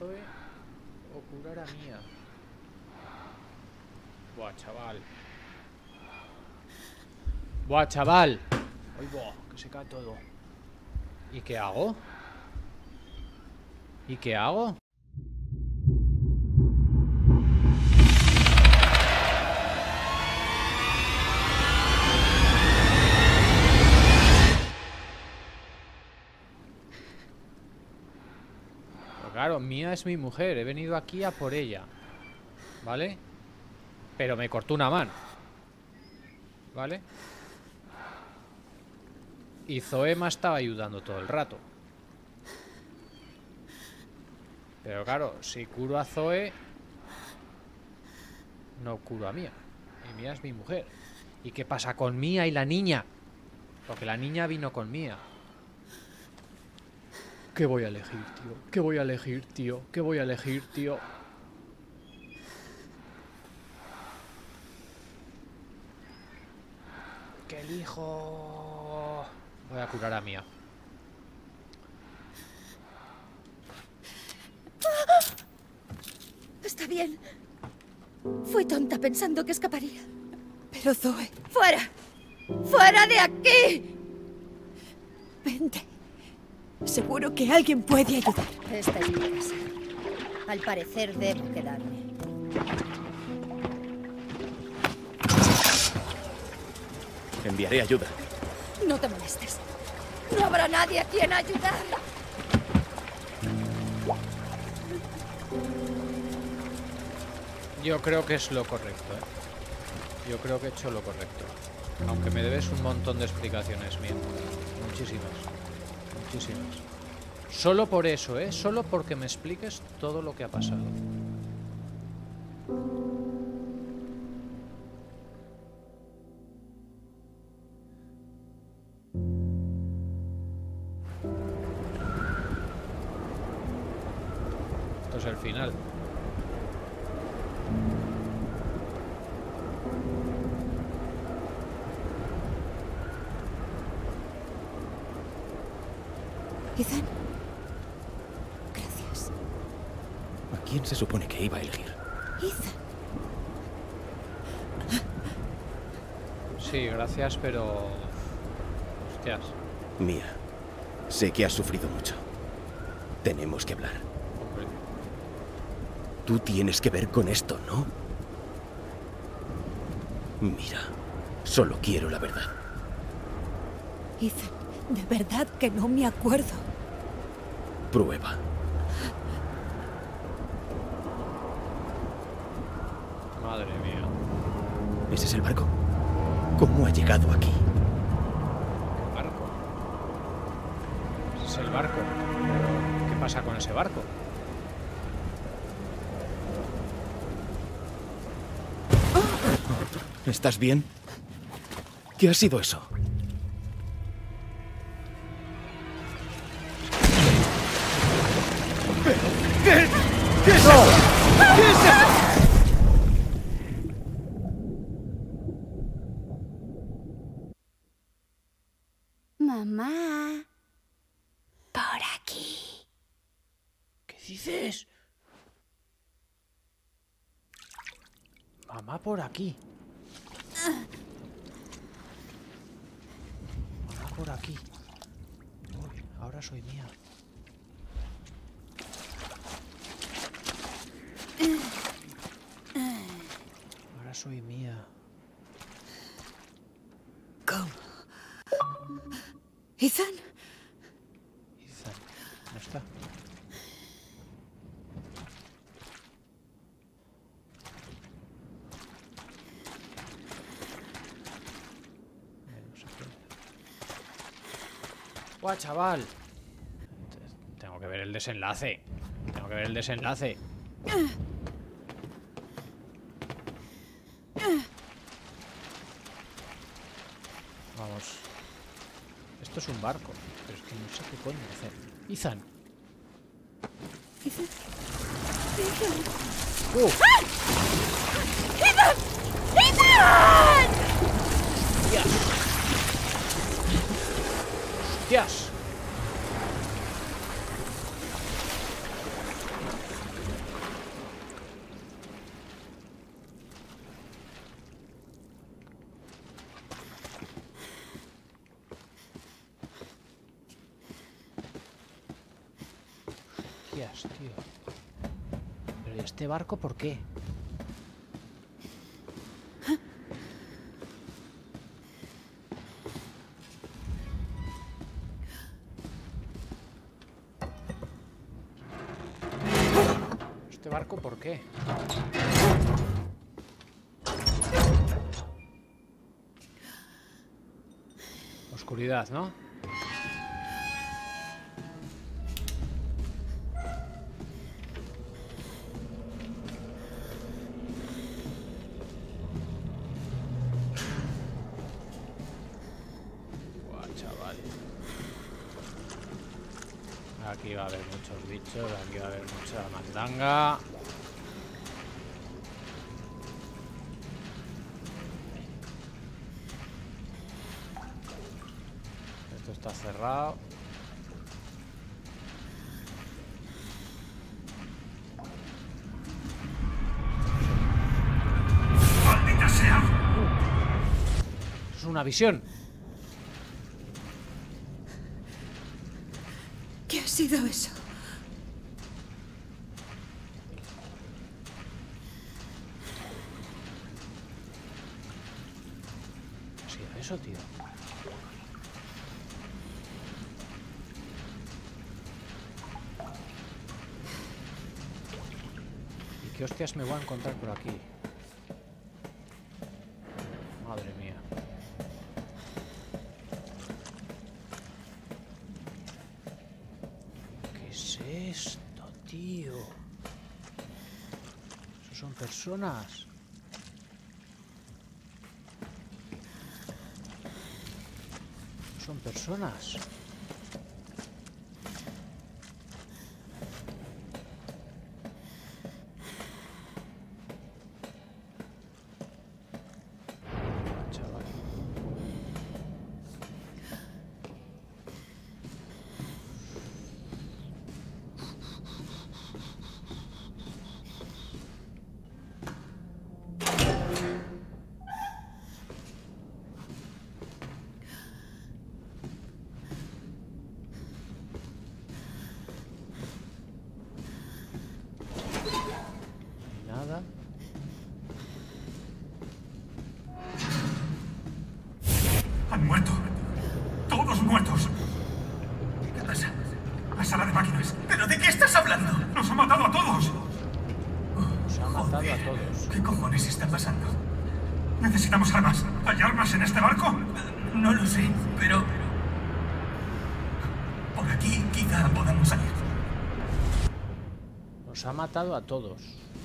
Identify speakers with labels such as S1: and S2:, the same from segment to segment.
S1: Zoe o curar a Mia. Buah, chaval. Buah, chaval. Uy, buah, que se cae todo. ¿Y qué hago? ¿Y qué hago? Claro, Mia es mi mujer, he venido aquí a por ella, ¿vale? Pero me cortó una mano, ¿vale? Y Zoe me estaba ayudando todo el rato. Pero claro, si curo a Zoe, no curo a Mia. Y Mia es mi mujer. ¿Y qué pasa con Mia y la niña? Porque la niña vino con Mia. ¿Qué voy a elegir, tío? ¿Qué voy a elegir, tío? ¿Qué voy a elegir, tío? ¿Qué elijo? Voy a curar a Mia.
S2: Está bien. Fui tonta pensando que escaparía.
S3: Pero Zoe...
S2: ¡Fuera! ¡Fuera de aquí!
S3: Vente. Seguro que alguien puede ayudar.
S2: Esta es mi casa. Al parecer debo quedarme.
S4: Enviaré ayuda.
S2: No te molestes. No habrá nadie a quien ayudar.
S1: Yo creo que es lo correcto, ¿eh? Yo creo que he hecho lo correcto. Aunque me debes un montón de explicaciones, Mia. Muchísimas. Muchísimas. Solo por eso, ¿eh? Solo porque me expliques todo lo que ha pasado. Esto es el final.
S3: Ethan. Gracias.
S4: ¿A quién se supone que iba a elegir?
S3: Ethan.
S1: Sí, gracias, pero... Hostias.
S4: Mia, sé que has sufrido mucho. Tenemos que hablar.
S1: Hombre.
S4: Tú tienes que ver con esto, ¿no? Mira, solo quiero la verdad.
S3: Ethan, de verdad que no me acuerdo.
S4: Prueba.
S1: Madre mía.
S4: ¿Ese es el barco? ¿Cómo ha llegado aquí?
S1: ¿Barco? ¿Ese es el barco? ¿Qué pasa con ese barco?
S4: ¿Estás bien? ¿Qué ha sido eso? ¿Qué es eso? ¿Qué es eso?
S2: Mamá. Por aquí.
S1: ¿Qué dices? Mamá por aquí. Mamá por aquí. Uy, ahora soy Mia. Ahora soy Mia.
S3: ¿Cómo? Ethan.
S1: Ethan, no está. No se puede. ¡Guau, chaval! Tengo que ver el desenlace. Tengo que ver el desenlace. Vamos. Esto es un barco, pero es que no sé qué coño hacer. Ethan.
S3: Ethan. Ethan.
S2: ¡Ethan! ¡Ethan!
S1: ¡Hostias! Hostias, tío. ¿Pero ¿y este barco por qué? ¿Este barco por qué? Oscuridad, ¿no? Buah, chaval. Aquí va a haber muchos bichos, aquí va a haber mucha mandanga. Esto está cerrado.
S5: ¡Maldita sea!
S1: Es una visión.
S3: ¿Qué ha sido eso?
S1: ¿Qué ha sido eso, tío? ¿Y qué hostias me voy a encontrar por aquí? Madre mía. ¿Qué es esto, tío? ¿Eso son personas? ¿Son personas? Chaval. Nada.
S5: Han muerto. Todos muertos. ¿Qué pasa? La sala de máquinas. ¿Pero de qué estás hablando? ¡Nos ha matado a todos!
S1: Nos ha matado a todos.
S5: ¿Qué cojones está pasando? Necesitamos armas. ¿Hay armas en este barco? No lo sé, pero... por aquí quizá podamos salir.
S1: Nos ha matado a todos.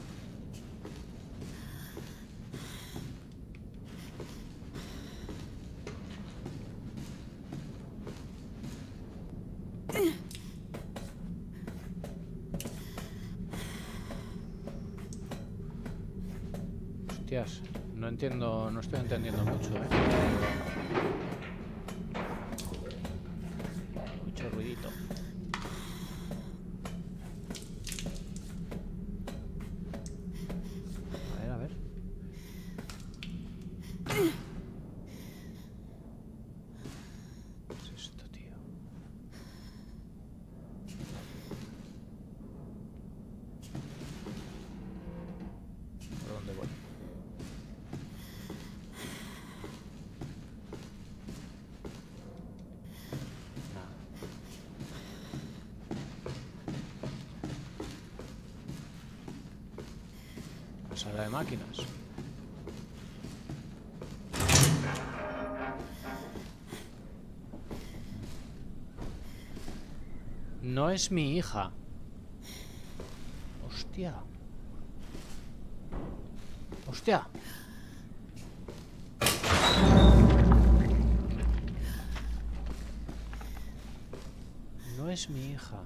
S1: Hostias, no entiendo, no estoy entendiendo mucho, ¿eh? Mucho ruidito. A ver. ¿Qué es esto, tío? ¿Por dónde voy? Nada. La sala de máquinas. No es mi hija. Hostia. Hostia. No es mi hija.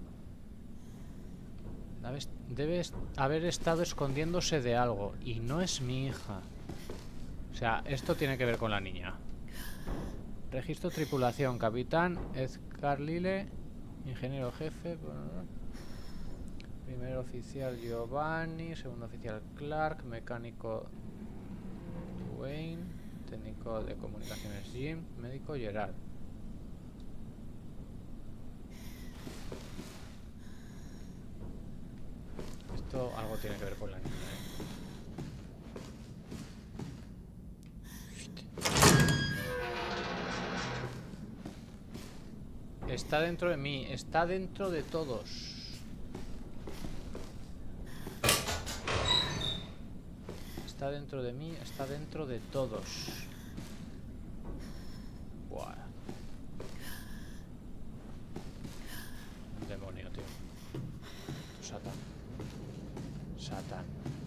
S1: Debe haber estado escondiéndose de algo. Y no es mi hija. O sea, esto tiene que ver con la niña. Registro tripulación. Capitán Ed Carlile. Ingeniero jefe. Primer oficial Giovanni. Segundo oficial Clark. Mecánico Wayne. Técnico de comunicaciones Jim. Médico Gerard. Esto algo tiene que ver con la niña, Está dentro de mí, está dentro de todos. Está dentro de mí, está dentro de todos. Buah. Un demonio, tío. Satán. Satán.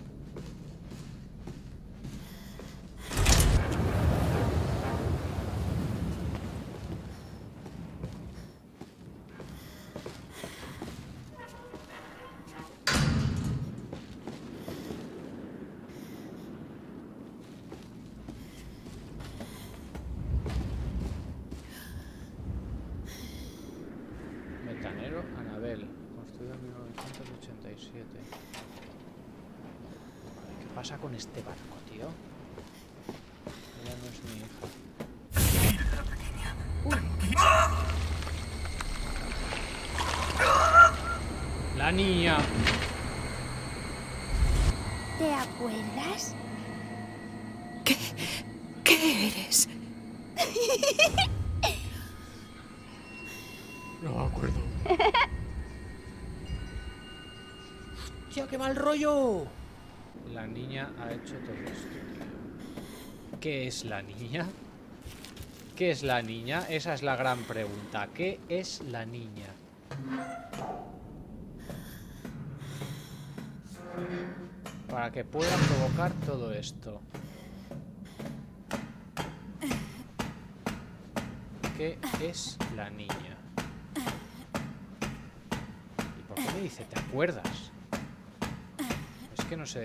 S1: Metanero Anabel, construido en 1987. ¿Qué pasa con este barco, tío? Ella no es mi hija.
S5: Mira, pequeña.
S1: La niña.
S2: ¿Te acuerdas?
S3: ¿Qué eres?
S1: No me acuerdo. ¡Hostia, qué mal rollo! La niña ha hecho todo esto, tío. ¿Qué es la niña? ¿Qué es la niña? Esa es la gran pregunta. ¿Qué es la niña? Para que pueda provocar todo esto. ¿Qué es la niña? ¿Y por qué me dice, te acuerdas? Es que no sé.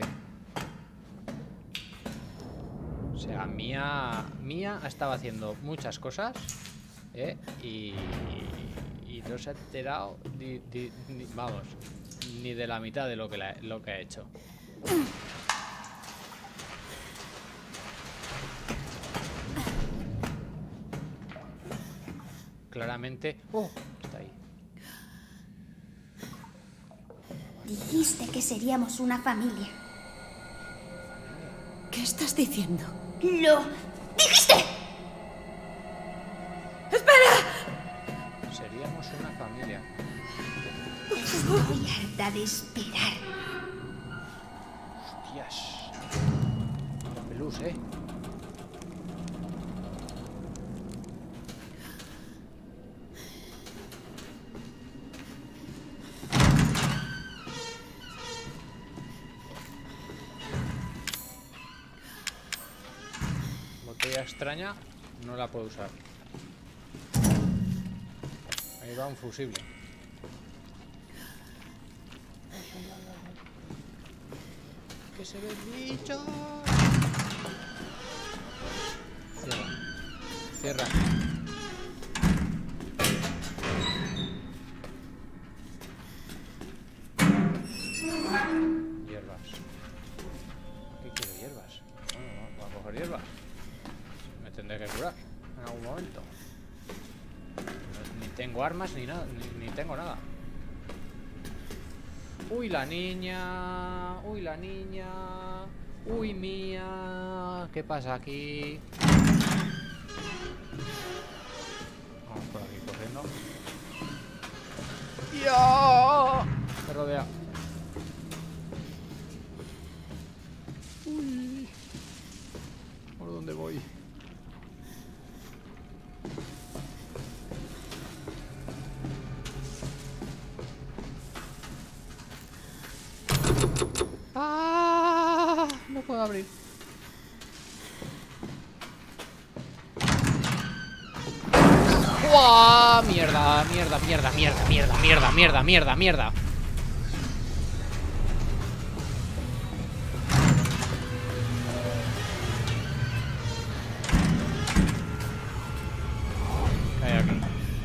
S1: O sea, Mía estaba haciendo muchas cosas, y no se ha enterado vamos, ni de la mitad de lo que ha hecho. Claramente. ¡Oh! Está ahí.
S2: Dijiste que seríamos una familia.
S3: ¿Qué estás diciendo?
S2: ¡Lo dijiste!
S1: Seríamos una familia.
S2: Estoy harta de esperar.
S1: Hostias. Pelús, Botella extraña, no la puedo usar. Ahí va un fusible. Que se ve el bicho. Cierra. Cierra. Hierbas. ¿Qué quiero hierbas? Bueno, voy a coger hierbas. Me tendré que curar en algún momento. Ni tengo armas ni nada, ni tengo nada. Uy, la niña. Uy, la niña. Uy, Mía. ¿Qué pasa aquí? Vamos por aquí corriendo. ¡Ya! Me rodea. Uy. ¿Por dónde voy? ¡Ah! No puedo abrir. ¡Uah! Mierda, mierda, mierda, mierda, mierda, mierda, mierda, mierda, mierda. ¿Qué hay aquí?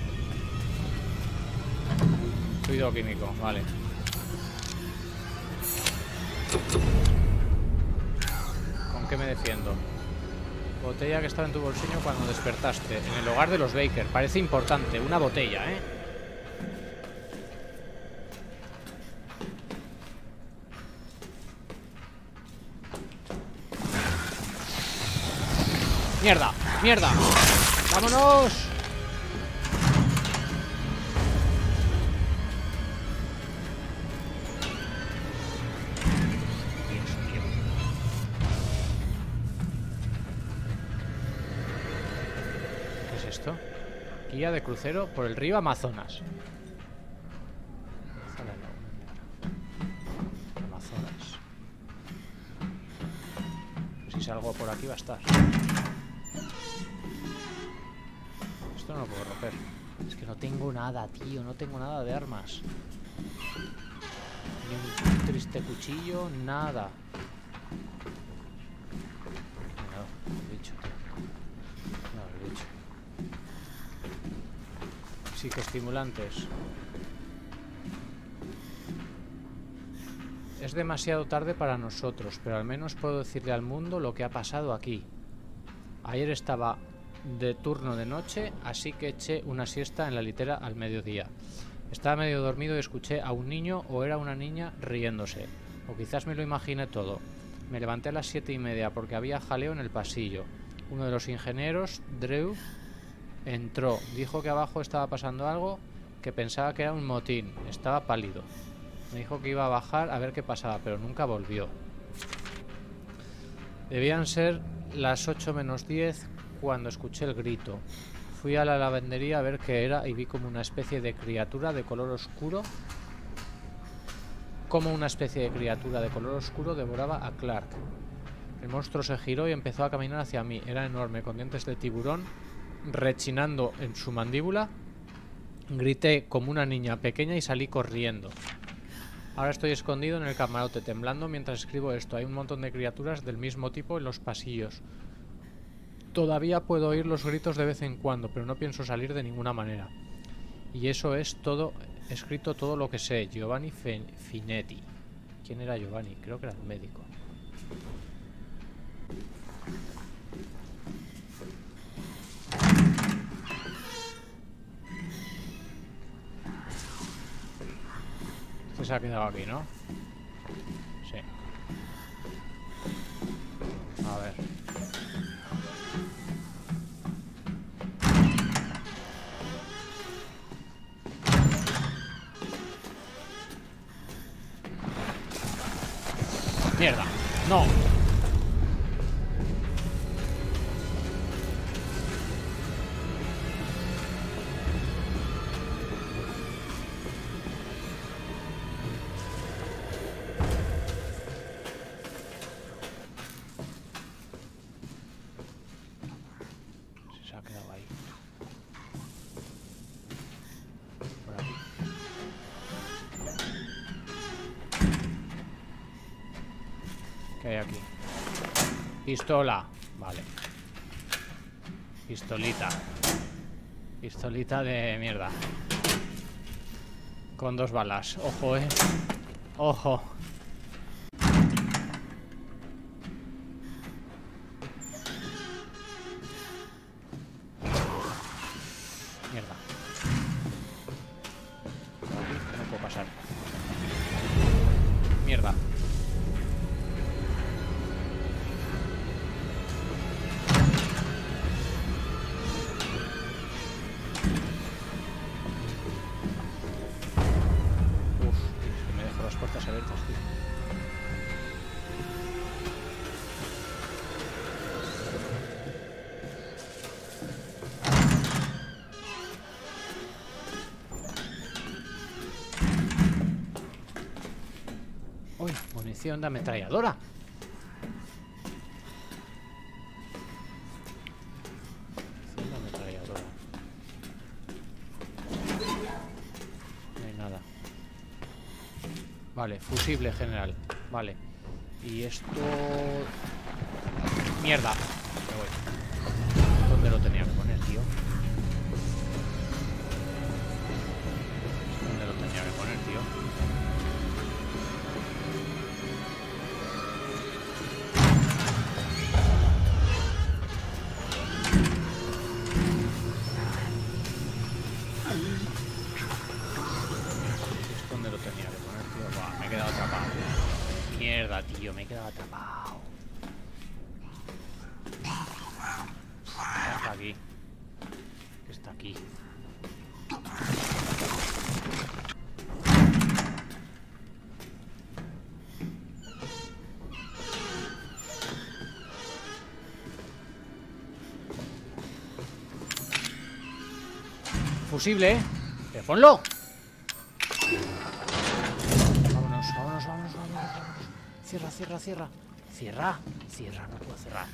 S1: Fluido químico, vale. ¿Con qué me defiendo? Botella que estaba en tu bolsillo cuando despertaste. En el hogar de los Baker. Parece importante. Una botella, ¡Mierda! ¡Mierda! ¡Vámonos! ¿Qué es esto? Guía de crucero por el río Amazonas. Amazonas. Si salgo por aquí va a estar. Esto no lo puedo romper. Es que no tengo nada, tío. No tengo nada de armas. Ni un triste cuchillo, nada. No, el bicho, tío. No, el bicho. Psicoestimulantes. Es demasiado tarde para nosotros, pero al menos puedo decirle al mundo lo que ha pasado aquí. Ayer estaba de turno de noche, así que eché una siesta en la litera al mediodía. Estaba medio dormido y escuché a un niño o era una niña riéndose. O quizás me lo imaginé todo. Me levanté a las 7:30 porque había jaleo en el pasillo. Uno de los ingenieros, Drew, entró. Dijo que abajo estaba pasando algo, que pensaba que era un motín. Estaba pálido. Me dijo que iba a bajar a ver qué pasaba, pero nunca volvió. Debían ser las 8 menos 10 cuando escuché el grito. Fui a la lavandería a ver qué era y vi como una especie de criatura de color oscuro. Como una especie de criatura de color oscuro devoraba a Clark. El monstruo se giró y empezó a caminar hacia mí. Era enorme, con dientes de tiburón, rechinando en su mandíbula. Grité como una niña pequeña y salí corriendo. Ahora estoy escondido en el camarote, temblando mientras escribo esto. Hay un montón de criaturas del mismo tipo en los pasillos. Todavía puedo oír los gritos de vez en cuando, pero no pienso salir de ninguna manera. Y eso es todo, he escrito todo lo que sé. Giovanni Finetti. ¿Quién era Giovanni? Creo que era el médico. Este se ha quedado aquí, ¿no? Sí. A ver. ¡Mierda! ¡No! Se ha quedado ahí. Por aquí. ¿Qué hay aquí? Pistola. Vale. Pistolita. Pistolita de mierda. Con 2 balas. Ojo, Ojo. Mierda. No puedo pasar. Mierda. Puertas abiertas, tío. Uy, munición de ametralladora. Munición de ametralladora. No hay nada. Vale, fusible general. Vale. Y esto... ¡Mierda! Me voy. ¿Dónde lo tenía que poner, tío? ¿Dónde lo tenía que poner, tío? ¿Dónde lo tenía que poner, tío? Buah, me he quedado atrapado. Mierda, tío, me he quedado atrapado. aquí. Que está aquí. Fusible, ¿eh? ¡Ponlo! Vámonos, vámonos, vámonos, vámonos. Cierra, cierra, cierra. Cierra, cierra, no puedo cerrar.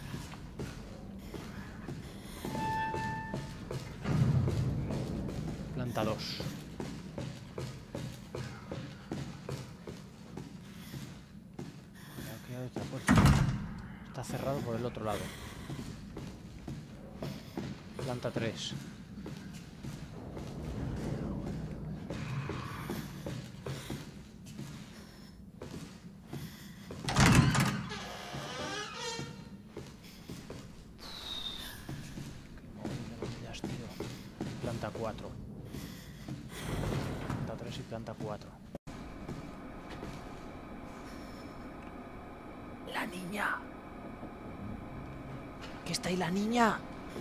S1: Planta 2. Cuidado, esta puerta. Está cerrado por el otro lado. Planta 3. Planta 4. Planta 3 y planta 4. La niña. ¿Qué está ahí la niña?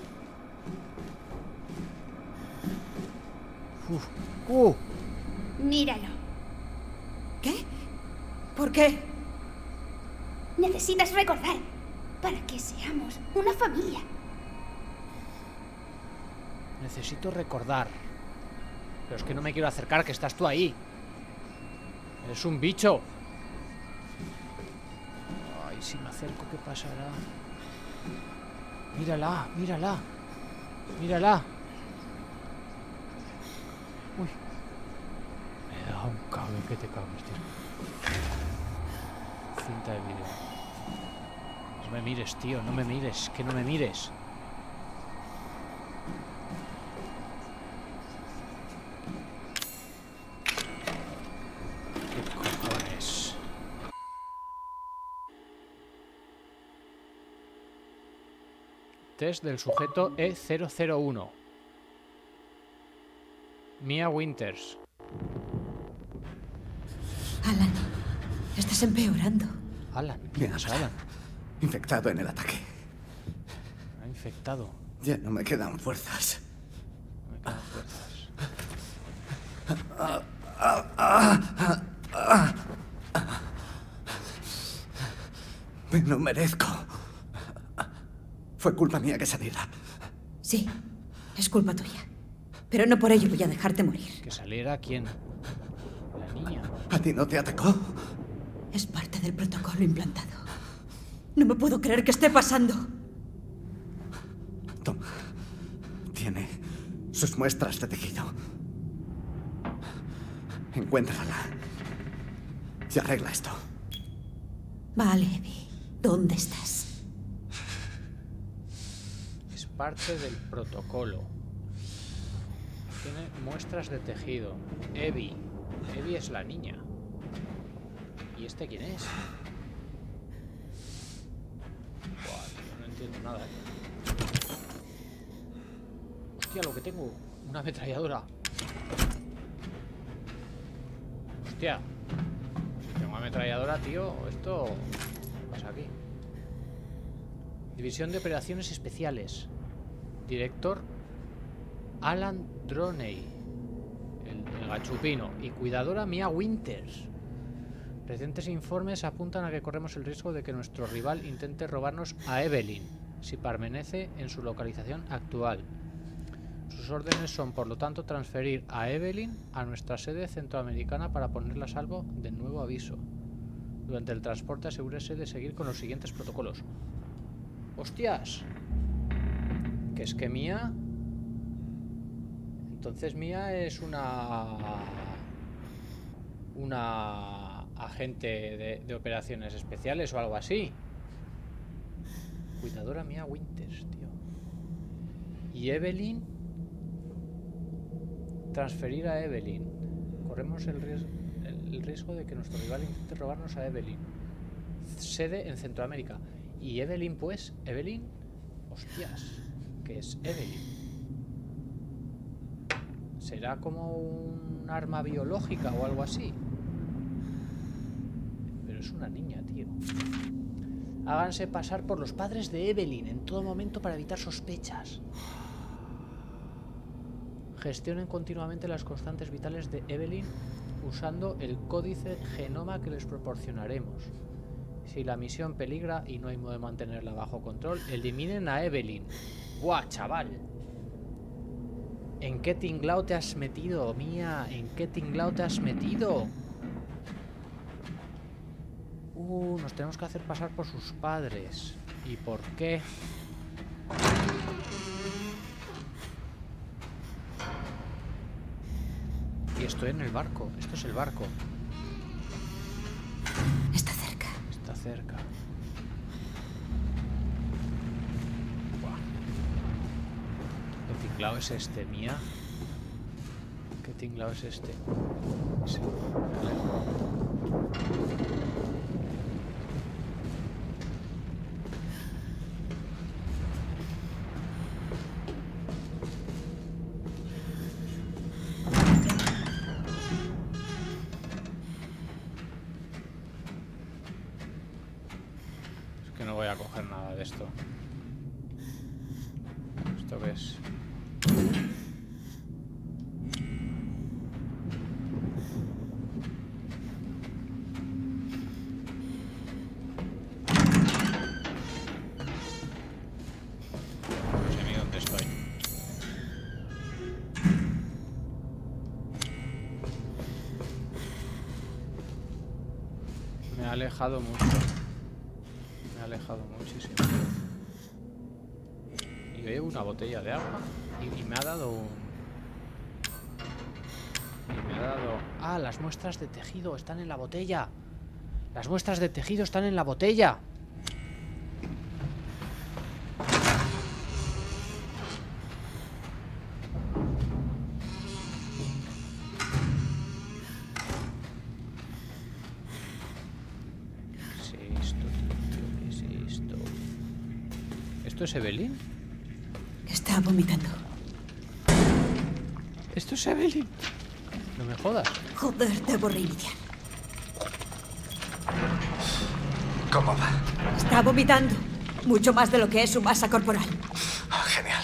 S2: Míralo.
S3: ¿Qué? ¿Por qué?
S2: Necesitas recordar para que seamos una familia.
S1: Necesito recordar. Pero es que no me quiero acercar, que estás tú ahí. Eres un bicho. Ay, si me acerco, ¿qué pasará? Mírala, mírala. Mírala. Uy. Me da un cabrón que te cagas, tío. Cinta de vídeo. No me mires, tío, no me mires. Que no me mires. Test del sujeto E001. Mia Winters.
S3: Alan, estás empeorando.
S1: Alan,
S4: Me
S1: ¿quién es Alan?
S4: Infectado en el ataque.
S1: Me ha infectado.
S4: Ya no me quedan fuerzas.
S1: No me quedan fuerzas.
S4: Me lo merezco. Fue culpa mía que saliera.
S3: Sí, es culpa tuya. Pero no por ello voy a dejarte morir.
S1: ¿Que saliera quién? La niña.
S4: ¿A ti no te atacó?
S3: Es parte del protocolo implantado. No me puedo creer que esté pasando.
S4: Toma. Tiene sus muestras de tejido. Encuéntrala. Y arregla esto.
S3: Vale, Abby. ¿Dónde estás?
S1: Es parte del protocolo. Tiene muestras de tejido. Abby. Abby es la niña. ¿Y este quién es? Buah, tío, no entiendo nada, ¿eh? Hostia, lo que tengo. Una ametralladora. Hostia. Si tengo ametralladora, tío, esto... ¿Qué pasa aquí? División de Operaciones Especiales. Director Alan Droney. El gachupino. Y cuidadora Mia Winters. Recientes informes apuntan a que corremos el riesgo de que nuestro rival intente robarnos a Evelyn si permanece en su localización actual. Sus órdenes son, por lo tanto, transferir a Evelyn a nuestra sede centroamericana para ponerla a salvo del nuevo aviso. Durante el transporte asegúrese de seguir con los siguientes protocolos. ¡Hostias! ¿Que es que Mia? Entonces Mia es una agente de operaciones especiales o algo así. Cuidadora Mia Winters, tío. Y Evelyn... Transferir a Evelyn. Corremos el riesgo de que nuestro rival intente robarnos a Evelyn. Sede en Centroamérica. Y Evelyn, pues, Evelyn... Hostias, ¿qué es Evelyn? ¿Será como un arma biológica o algo así? Pero es una niña, tío. Háganse pasar por los padres de Evelyn en todo momento para evitar sospechas. Gestionen continuamente las constantes vitales de Evelyn usando el códice genoma que les proporcionaremos. Si la misión peligra y no hay modo de mantenerla bajo control, eliminen a Evelyn. ¡Guau, chaval! ¿En qué tinglao te has metido, Mía? ¿En qué tinglao te has metido? Nos tenemos que hacer pasar por sus padres. ¿Y por qué? Y estoy en el barco. Esto es el barco.
S3: Está cerca.
S1: Está cerca. Buah. ¿Qué tinglao es este, Mía? ¿Qué tinglao es este? Sí. No voy a coger nada de esto. ¿Esto qué es? No sé ni dónde estoy. Me ha alejado mucho. Me ha alejado muchísimo. Y veo una botella de agua y me ha dado un... Y me ha dado... ¡Ah! Las muestras de tejido están en la botella. Las muestras de tejido están en la botella. ¿Esto es Evelyn?
S3: Está vomitando.
S1: ¿Esto es Evelyn? No me jodas.
S3: Joder, debo reiniciar.
S5: ¿Cómo va?
S3: Está vomitando. Mucho más de lo que es su masa corporal.
S5: Oh, genial.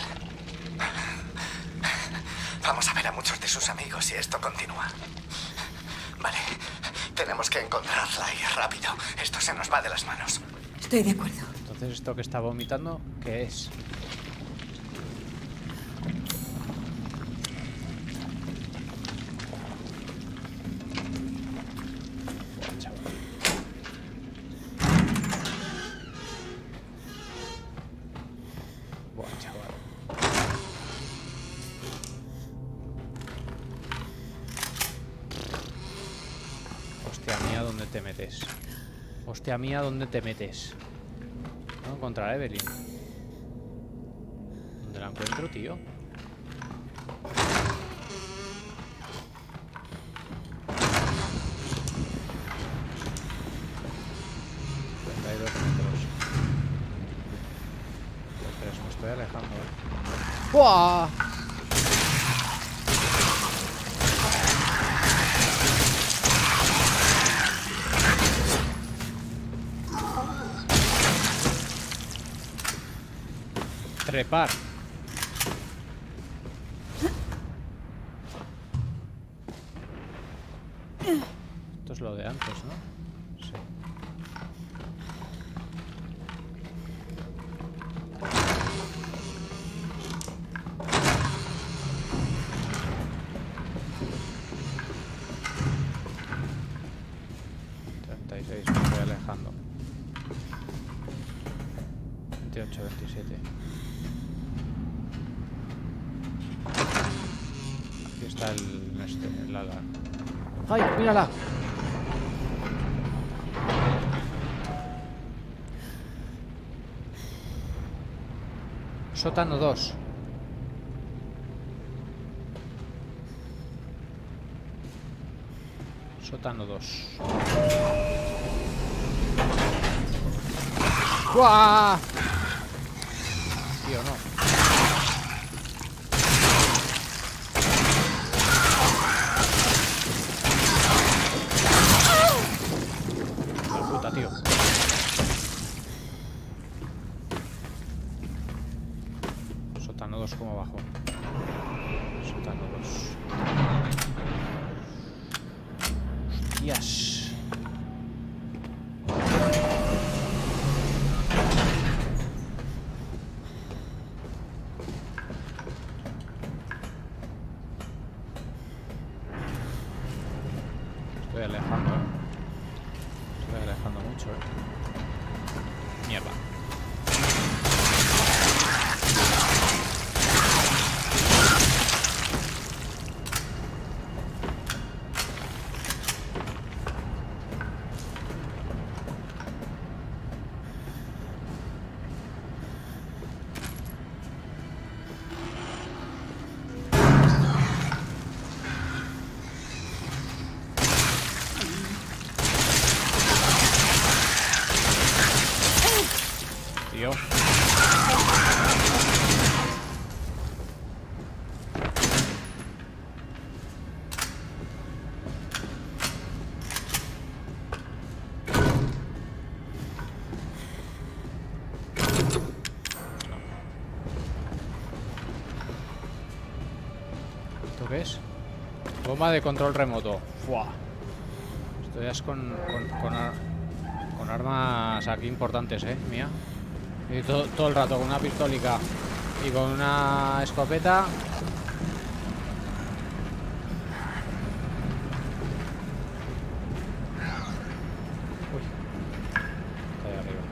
S5: Vamos a ver a muchos de sus amigos si esto continúa. Vale. Tenemos que encontrarla y rápido. Esto se nos va de las manos.
S3: Estoy de acuerdo.
S1: Entonces, esto que está vomitando, ¿qué es? Buah, chaval. Buah, chaval. Hostia mía, ¿dónde te metes? Hostia mía, ¿dónde te metes? No encontrar a Evelyn. ¿Dónde la encuentro, tío? Pero me estoy alejando, ¡buah! Trepar. Esto es lo de antes, ¿no? Sí. Me estoy alejando. 28, 27. Aquí está el ala. ¡Ay, mírala! Sótano 2. Sótano 2. ¡Guau! Tío, no. La puta, tío. Hostias. Estoy alejando, Estoy alejando mucho, Mierda. Tío. ¿Esto qué es? Bomba de control remoto. ¡Fua! Esto ya es con armas aquí importantes, mía. Y todo el rato con una pistolica y con una escopeta. Uy. Está ahí arriba.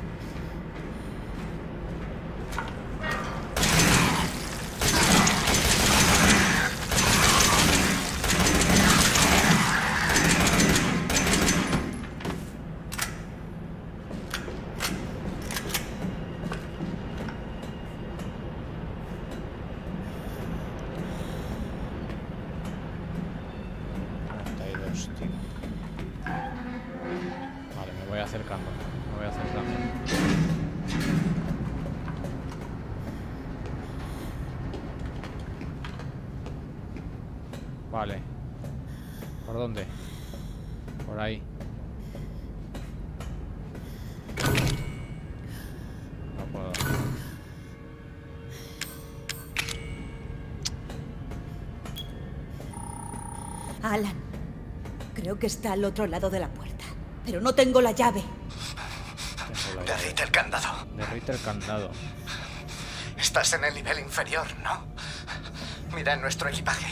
S1: Vale, me voy acercando. Vale. ¿Por dónde? Por ahí. No puedo.
S3: Alan, creo que está al otro lado de la puerta, pero no tengo la llave.
S6: Derrite el candado.
S1: Derrite el candado.
S6: Estás en el nivel inferior, ¿no? Mira en nuestro equipaje.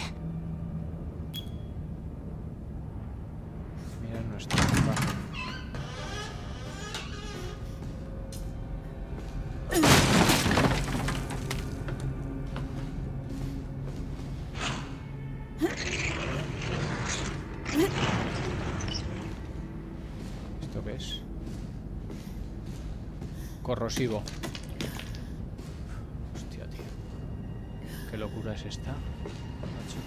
S1: Mira nuestro equipaje. ¿Esto qué es? Corrosivo. Hostia, tío. ¿Qué locura es esta? Macho.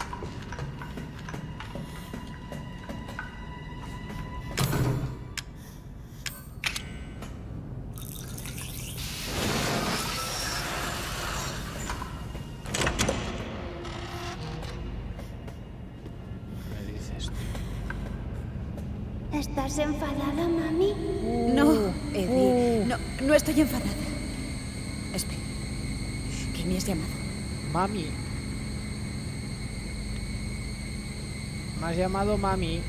S1: ¿Qué me dices, tío?
S2: ¿Estás enfadada, mami?
S3: No, Eddie. No estoy enfadada. Espera. ¿Qué me has llamado?
S1: Mami. Me has llamado mami.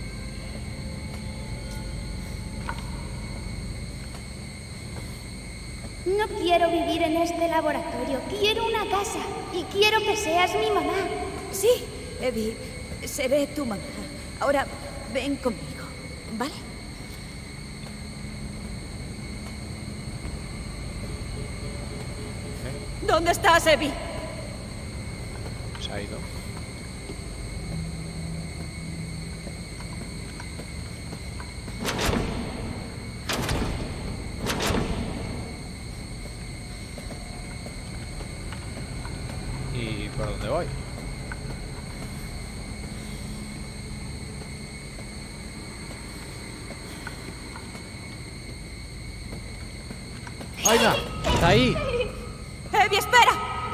S2: No quiero vivir en este laboratorio. Quiero una casa. Y quiero que seas mi mamá.
S3: Sí, Eddie. Seré tu mamá. Ahora ven conmigo, ¿vale? ¿Dónde estás, Abby?
S1: Se ha ido. ¿Y por dónde voy? ¡Oiga! ¡Está ahí!
S3: ¡Abby, espera!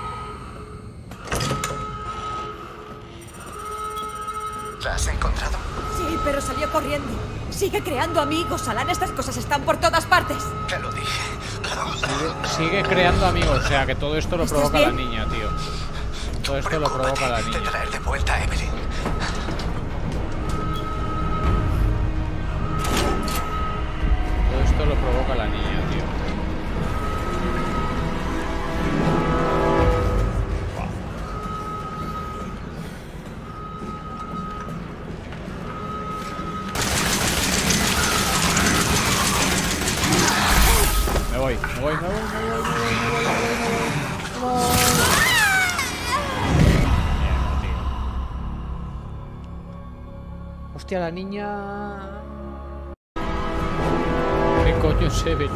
S6: ¿La has encontrado?
S3: Sí, pero salió corriendo. Sigue creando amigos, Alan. Estas cosas están por todas partes.
S6: Te lo dije.
S1: Sigue creando amigos. O sea, que todo esto lo
S3: ¿Estás
S1: provoca la
S3: bien?
S1: niña, tío. Todo esto lo provoca la
S6: De
S1: niña.
S6: traer de vuelta a Evelyn.
S1: voy. Mierda, tío. Hostia, la niña... ¿Qué coño se ve?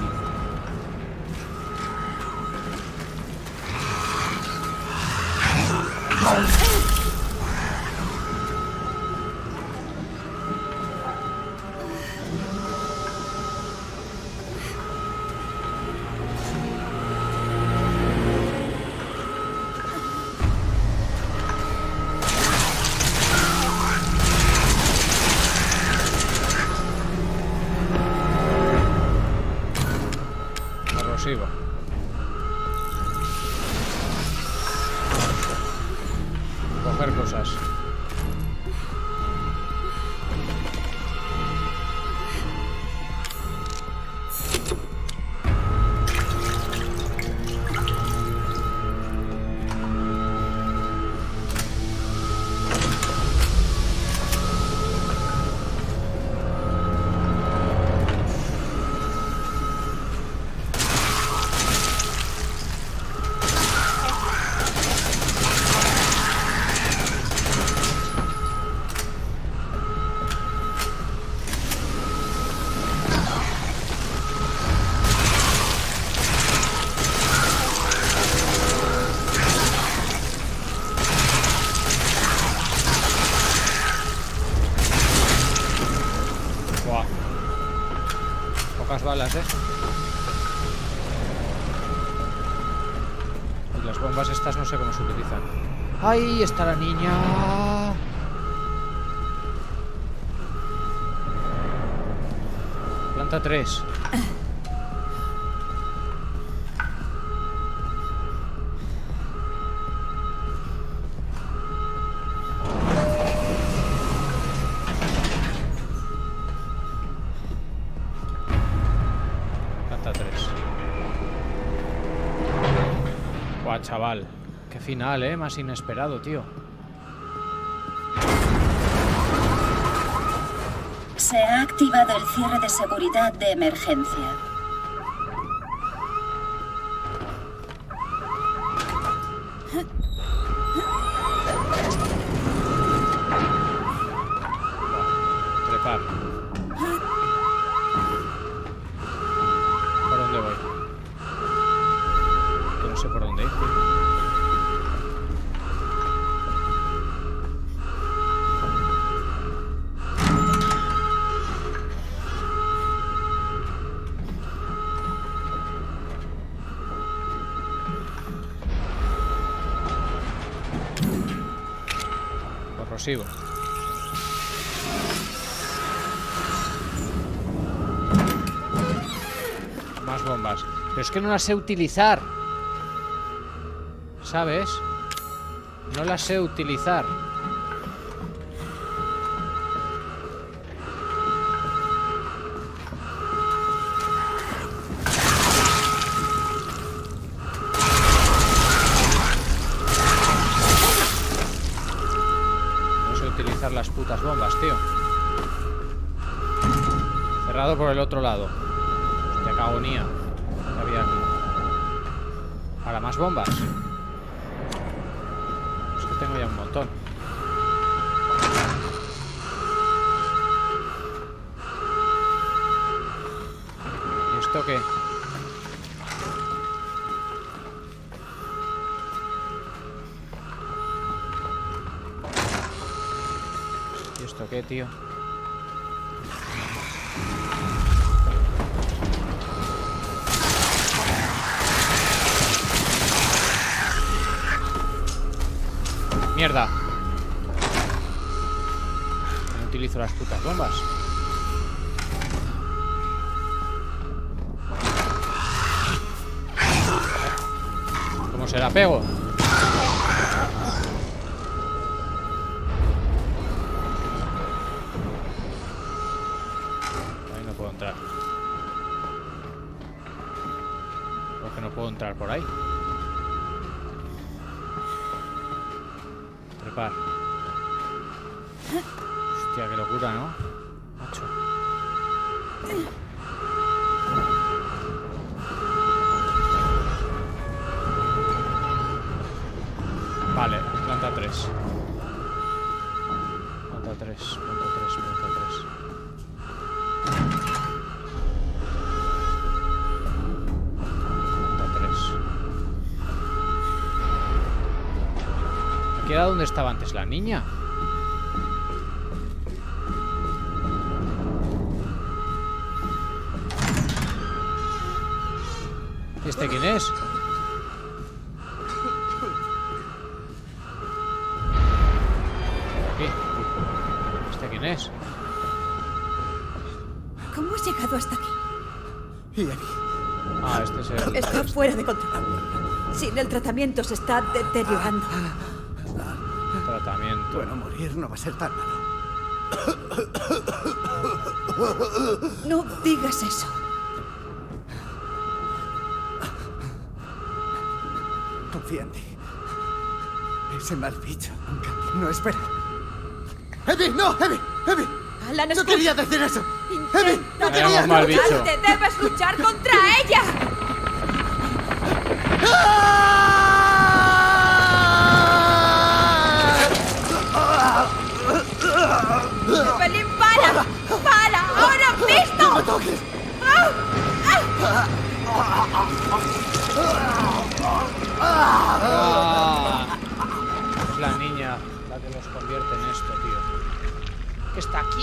S1: Corrosivo. Coger cosas. Pocas balas, Y las bombas estas no sé cómo se utilizan. ¡Ahí está la niña! Planta 3. Buah, chaval. Qué final, más inesperado, tío.
S7: Se ha activado el cierre de seguridad de emergencia.
S1: Trepar. ¿Por dónde voy? Que no sé por dónde ir. Corrosivo. Más bombas. Pero es que no las sé utilizar. ¿Sabes? No las sé utilizar. No sé utilizar las putas bombas, tío. Cerrado por el otro lado. Hostia, qué agonía. ¿Qué había aquí? Ahora más bombas. Es que tengo ya un montón. ¿Y esto qué? ¿Y esto qué, tío? ¡Mierda! No utilizo las putas bombas. ¿Cómo se la pego? Ahí no puedo entrar. ¿Por qué no puedo entrar por ahí? Trepar. Hostia, qué locura, ¿no? Macho. Vale, planta 3. Planta 3, planta 3, planta 3. Planta 3. Aquí era donde estaba antes la niña. ¿Y este quién es? ¿Este quién es?
S3: ¿Cómo has llegado hasta aquí?
S4: Y Abby.
S1: Ah, este es el...
S3: Está fuera de control. Sin el tratamiento se está deteriorando.
S1: tratamiento.
S4: Bueno, morir no va a ser tan malo.
S3: No digas eso.
S4: Confía en ti. Ese mal bicho nunca no espera. ¡Abby! ¡No! ¡Abby! ¡Abby!
S3: Alan,
S4: ¡No
S3: escucha.
S4: quería decir eso! ¡Abby! ¡No
S3: Intenta
S4: quería
S1: mal bicho.
S3: escucharte. Debes luchar contra ella. Evelyn, para. Para. Ahora mismo.
S4: ¡No me toques!
S1: Ah, es la niña la que los convierte en esto, tío. Que está aquí.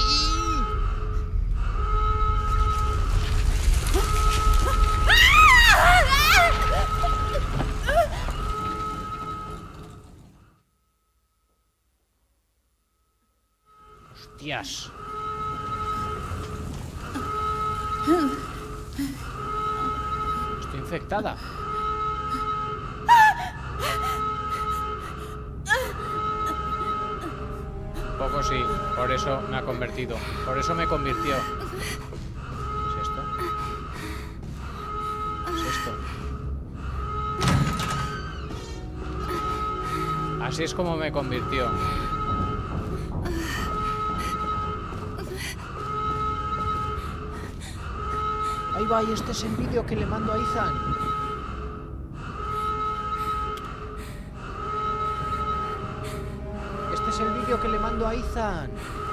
S1: Hostias. Estoy infectada. Poco sí, por eso me ha convertido. Por eso me convirtió. ¿Qué es esto? ¿Qué es esto? Así es como me convirtió. Ahí va, y este es el vídeo que le mando a Ethan. Este es el vídeo que le mando a Ethan.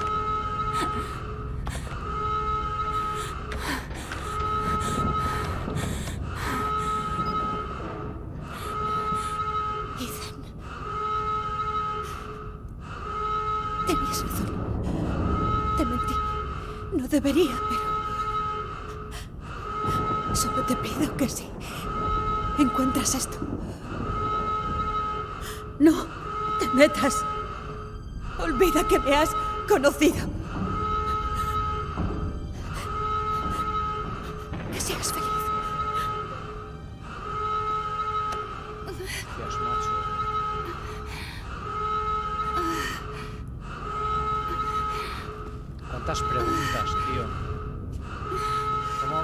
S3: Ethan. Tenías razón. Te mentí. No debería, pero... Solo te pido que si encuentras esto, no te metas. Olvida que me has conocido. Que seas feliz.
S1: Dios, macho. ¿Cuántas preguntas, tío? ¿Cómo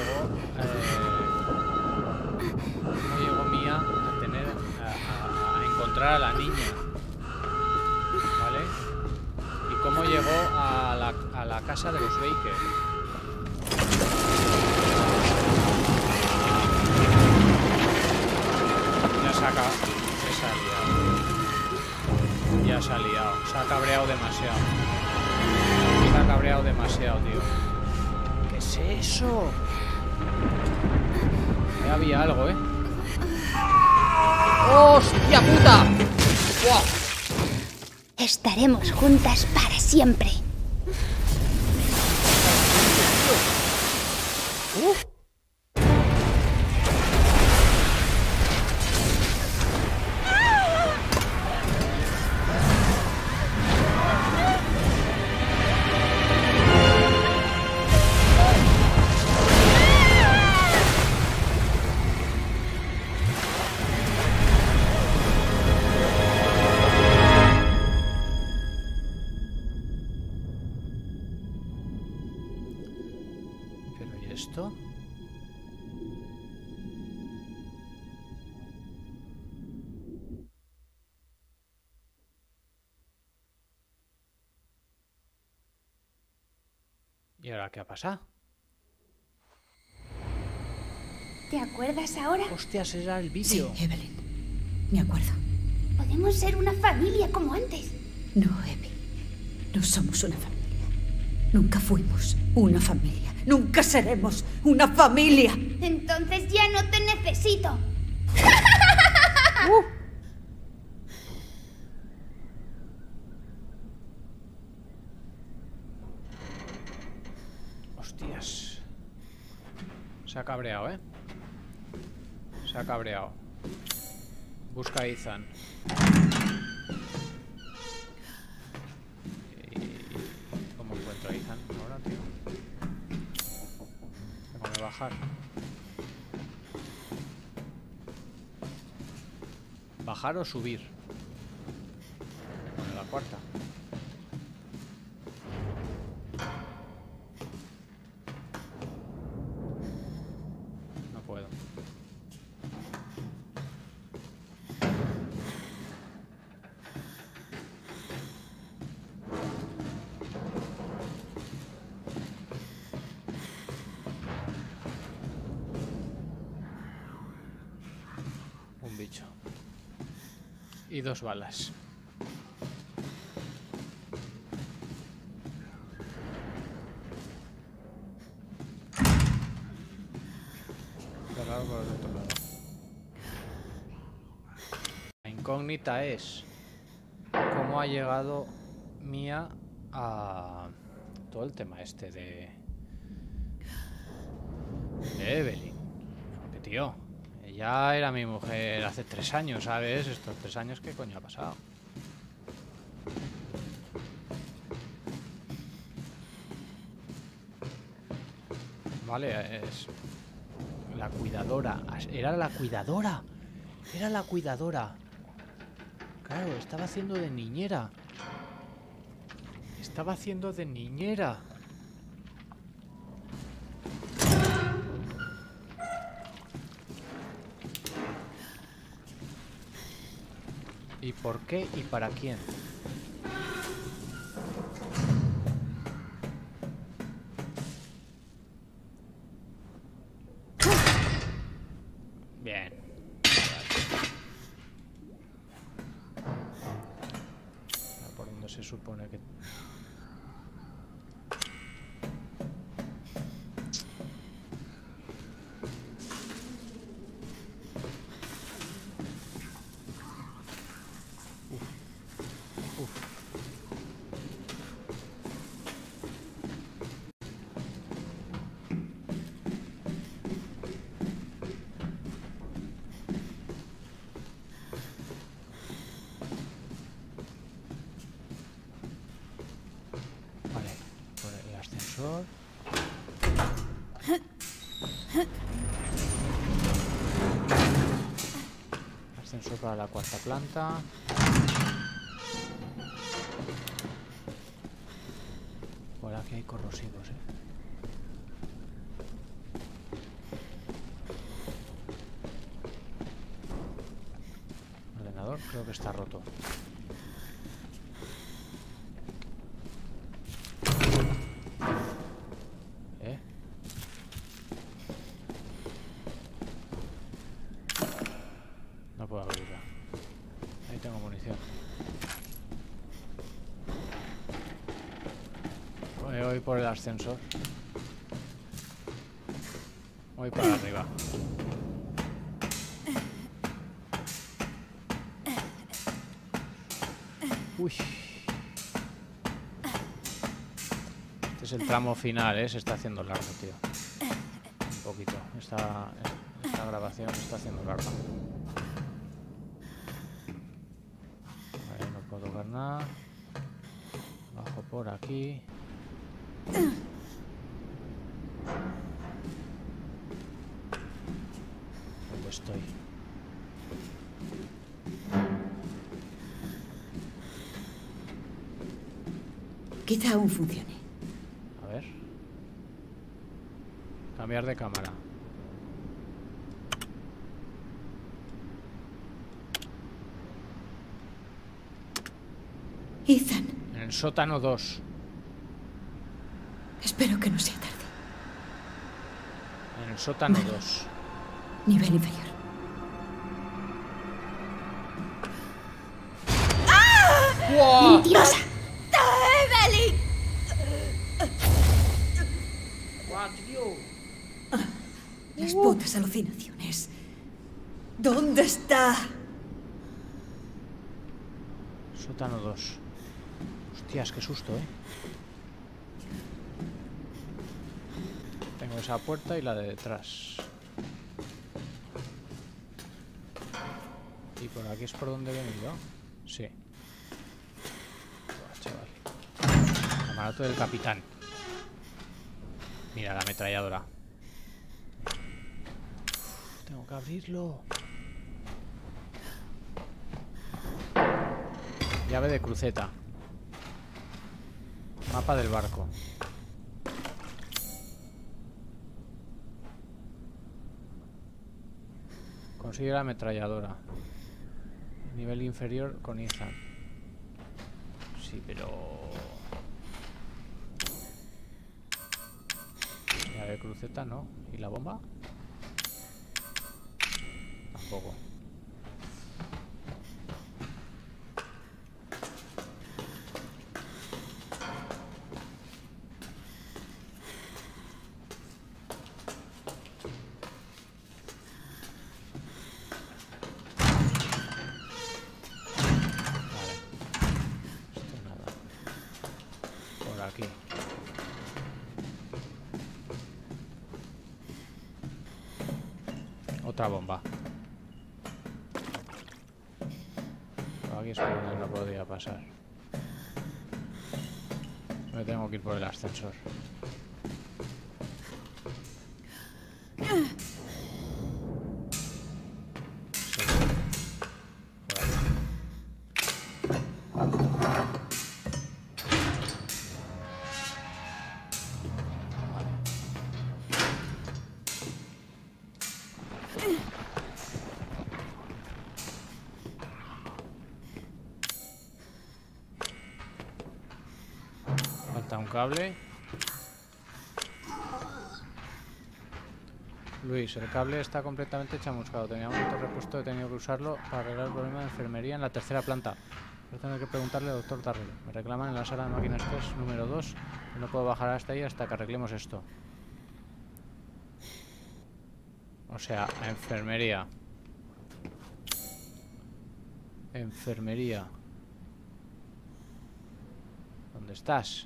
S1: llegó Mia a tener a encontrar a la niña? ¿Vale? ¿Y cómo llegó a la casa de los Baker? Ya se ha liado. Ya se ha liado. Se ha cabreado demasiado. Se ha cabreado demasiado, tío. ¿Qué es eso? Ya había algo, ¿eh? ¡Hostia puta! ¡Wow!
S2: Estaremos juntas para siempre.
S1: ¿Pero y esto? ¿Y ahora qué ha pasado?
S2: ¿Te acuerdas ahora?
S1: Hostias, era el
S3: Sí,
S1: vídeo.
S3: Evelyn. Me acuerdo.
S2: Podemos ser una familia como antes.
S3: No, Abby. No somos una familia. Nunca fuimos una familia. Nunca seremos una familia.
S2: Entonces ya no te necesito.
S1: Hostias. Se ha cabreado, ¿eh? Se ha cabreado. Busca a Ethan. ¿Cómo encuentro a Ethan ahora, tío? Tengo que bajar. ¿Bajar o subir? Bueno, la cuarta. No puedo. Un bicho. Y 2 balas. Cerrado por el otro lado. La incógnita es cómo ha llegado Mia a todo el tema este de Evelyn. Porque, tío, ella era mi mujer hace 3 años, ¿sabes? Estos 3 años, ¿qué coño ha pasado? Vale, es la cuidadora. Era la cuidadora. Era la cuidadora. Claro, estaba haciendo de niñera. Estaba haciendo de niñera. ¿Y por qué y para quién? Bien. ¿Por dónde se supone que...? Ascensor para la 4ª planta. Por aquí hay corrosivos, El ordenador creo que está roto. No puedo abrirla. Ahí tengo munición. Voy por el ascensor. Voy para arriba. Uy. Este es el tramo final, se está haciendo largo, tío. Un poquito. Esta grabación se está haciendo larga. Vale, no puedo tocar nada. Bajo por aquí. ¿Dónde estoy?
S3: Quizá aún funcione.
S1: A ver. Cambiar de cámara.
S3: Ethan.
S1: En el sótano 2.
S3: Espero que no sea tarde.
S1: En el sótano
S3: Vale.
S1: 2.
S3: Nivel inferior.
S1: ¡Wow!
S2: ¡Mentirosa!
S3: ¡Evelyn! Las putas alucinaciones. ¿Dónde está?
S1: Sótano 2. Hostias, qué susto, Tengo esa puerta y la de detrás. ¿Y por aquí es por donde he venido? Sí. Buah, chaval. Camarote del capitán. Mira la ametralladora. Tengo que abrirlo. Llave de cruceta. Mapa del barco. Consigue la ametralladora. Nivel inferior con Ethan. Sí, pero... Llave de cruceta no. ¿Y la bomba? Tampoco. Aquí. Otra bomba. Pero aquí es por donde no podría pasar. Me tengo que ir por el ascensor. Falta un cable. Luis, el cable está completamente chamuscado. Tenía un motor repuesto, he tenido que usarlo para arreglar el problema de enfermería en la tercera planta. Voy a tener que preguntarle al doctor Darrell. Me reclaman en la sala de máquinas 3, número 2. Y no puedo bajar hasta ahí hasta que arreglemos esto. O sea, enfermería. Enfermería. ¿Dónde estás?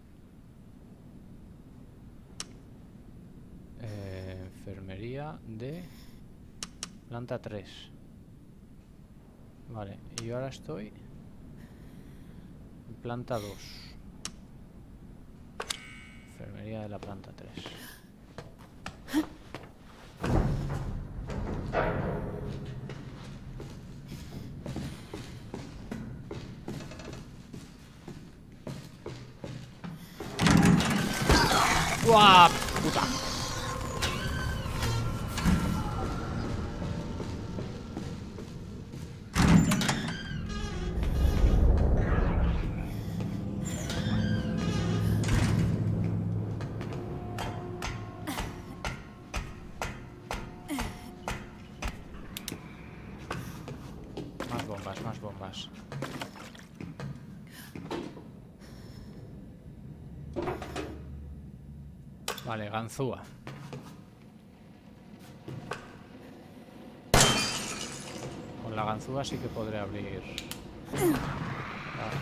S1: Enfermería de planta 3. Vale, y yo ahora estoy en planta 2. Enfermería de la planta 3. ¡Guau! ¡Puta! Más bombas. Vale, ganzúa. Con la ganzúa sí que podré abrir. Vale.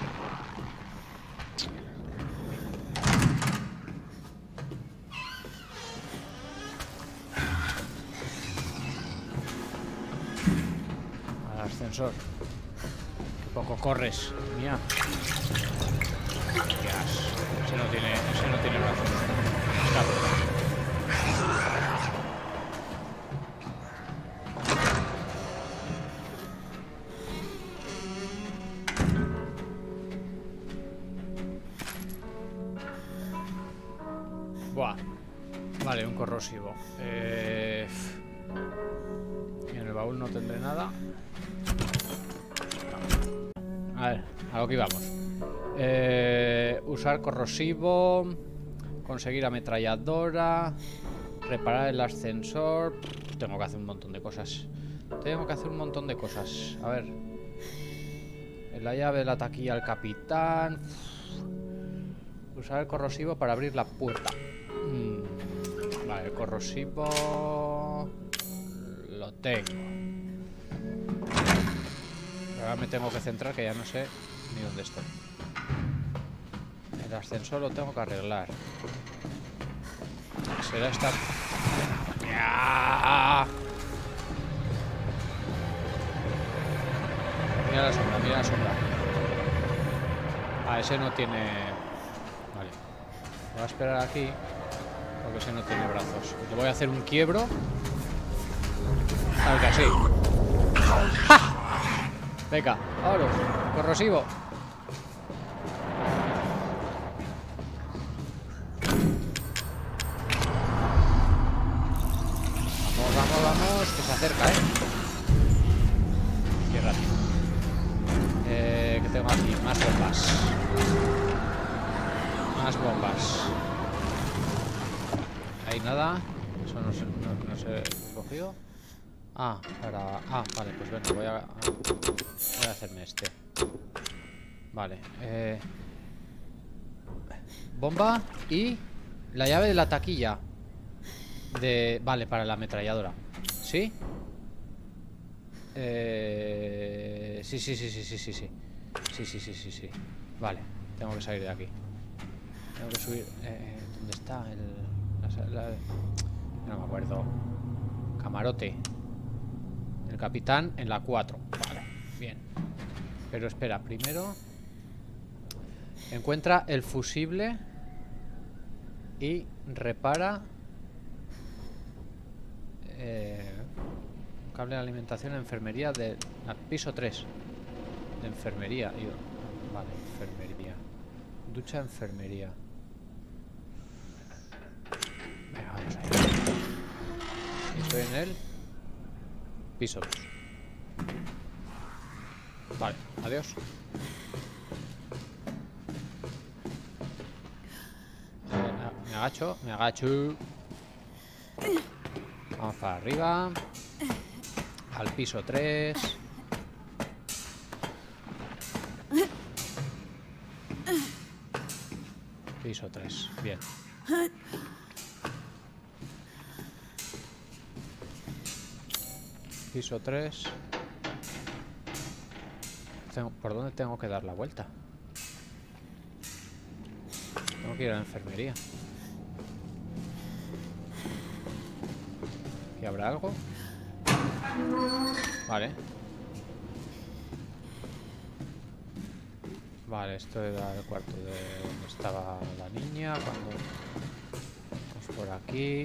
S1: Al ascensor. Qué poco corres, mía. Ese no tiene brazos. Escape. Buah. Vale, un corrosivo. Y en el baúl no tendré nada. A ver, a lo que íbamos. Usar corrosivo. Conseguir ametralladora. Reparar el ascensor. Tengo que hacer un montón de cosas. A ver. La llave de la taquilla al capitán. Usar el corrosivo para abrir la puerta. Vale, el corrosivo lo tengo. Ahora me tengo que centrar, que ya no sé ni dónde estoy. El ascensor lo tengo que arreglar. Será esta... ¡Ya! Mira la sombra, mira la sombra. Ah, ese no tiene... Vale. Voy a esperar aquí, porque ese no tiene brazos. Le voy a hacer un quiebro. Tal que así. ¡Ja! Venga, vámonos. Corrosivo. Vamos, vamos, vamos. Que se acerca, Qué rápido. ¿Qué tengo aquí? Más bombas. Más bombas. Ahí nada. Eso no se cogió. Ah, vale, pues bueno, voy a hacerme este. Vale, bomba y la llave de la taquilla. Vale, para la ametralladora. ¿Sí? Sí. Vale, tengo que salir de aquí. Tengo que subir. ¿Dónde está no me acuerdo. Camarote. El capitán en la 4. Vale, bien. Pero espera, primero encuentra el fusible y repara un cable de alimentación en enfermería del piso 3. De enfermería. Vale, enfermería. Ducha de enfermería. Venga, vamos allá. Estoy en el piso 2. Vale, adiós. Me agacho. Vamos para arriba. Al piso 3. Piso 3, bien. Piso 3. ¿Por dónde tengo que dar la vuelta? Tengo que ir a la enfermería. ¿Aquí habrá algo? Vale. Vale, esto era el cuarto de donde estaba la niña. Cuando... Vamos por aquí.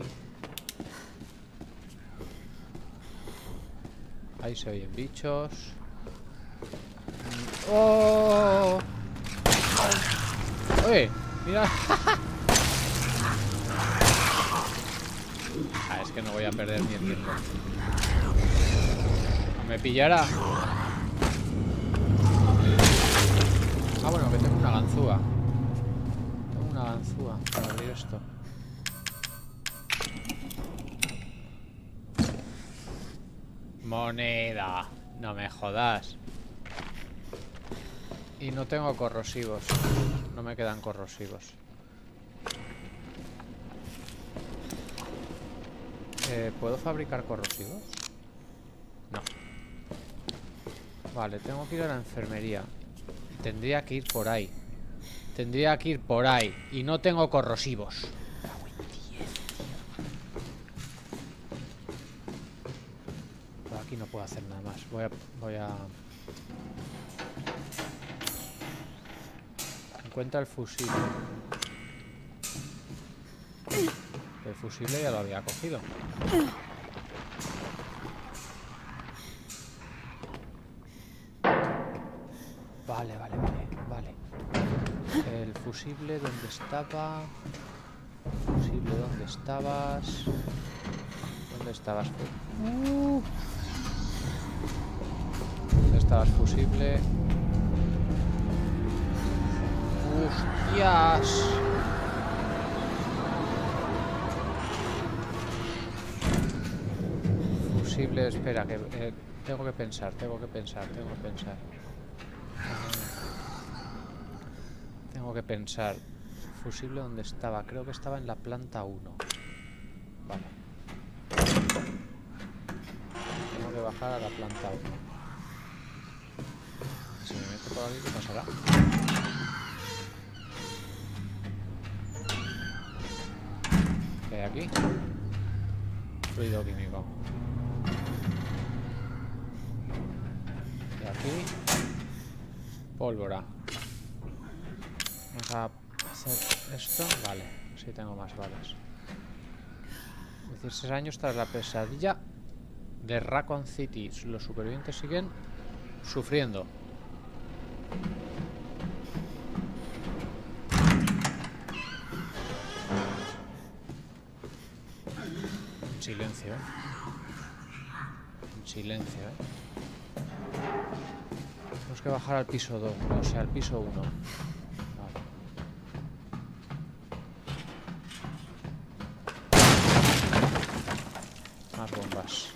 S1: Ahí se oyen bichos. ¡Oh! ¡Oye! ¡Mira! Es que no voy a perder ni el tiempo. No me pillará. Ah, bueno, que tengo una ganzúa. Tengo una ganzúa para abrir esto. Moneda. No me jodas. Y no tengo corrosivos. No me quedan corrosivos. ¿Puedo fabricar corrosivos? No. Vale, tengo que ir a la enfermería. Tendría que ir por ahí. Y no tengo corrosivos. Pero aquí no puedo hacer nada más. Voy a... Encuentra el fusible. El fusible ya lo había cogido. Vale. El fusible, ¿dónde estaba? Fusible, ¿dónde estabas? ¿Dónde estabas? ¿Dónde estabas, fusible? ¡Hostias! Fusible, espera, que tengo que pensar. Tengo que pensar. Fusible, ¿dónde estaba? Creo que estaba en la planta 1. Vale. Tengo que bajar a la planta 1. Si me meto por aquí, ¿qué pasará? ¿Qué hay aquí? Fluido químico. Y aquí pólvora. Vamos a hacer esto. Vale, así tengo más balas. 16 años tras la pesadilla de Raccoon City. Los supervivientes siguen sufriendo. En silencio, ¿eh? En silencio, ¿eh? Tenemos que bajar al piso 2, o sea, al piso 1. Vale. Más bombas.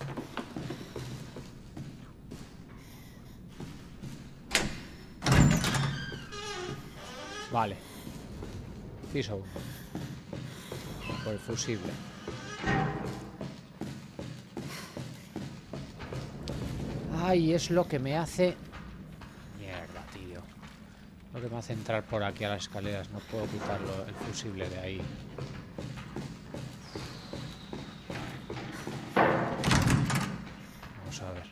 S1: Vale. Piso 1. Por el fusible. Ay, es lo que me hace... Mierda, tío. Lo que me hace entrar por aquí a las escaleras. No puedo quitarlo, el fusible de ahí. Vamos a ver.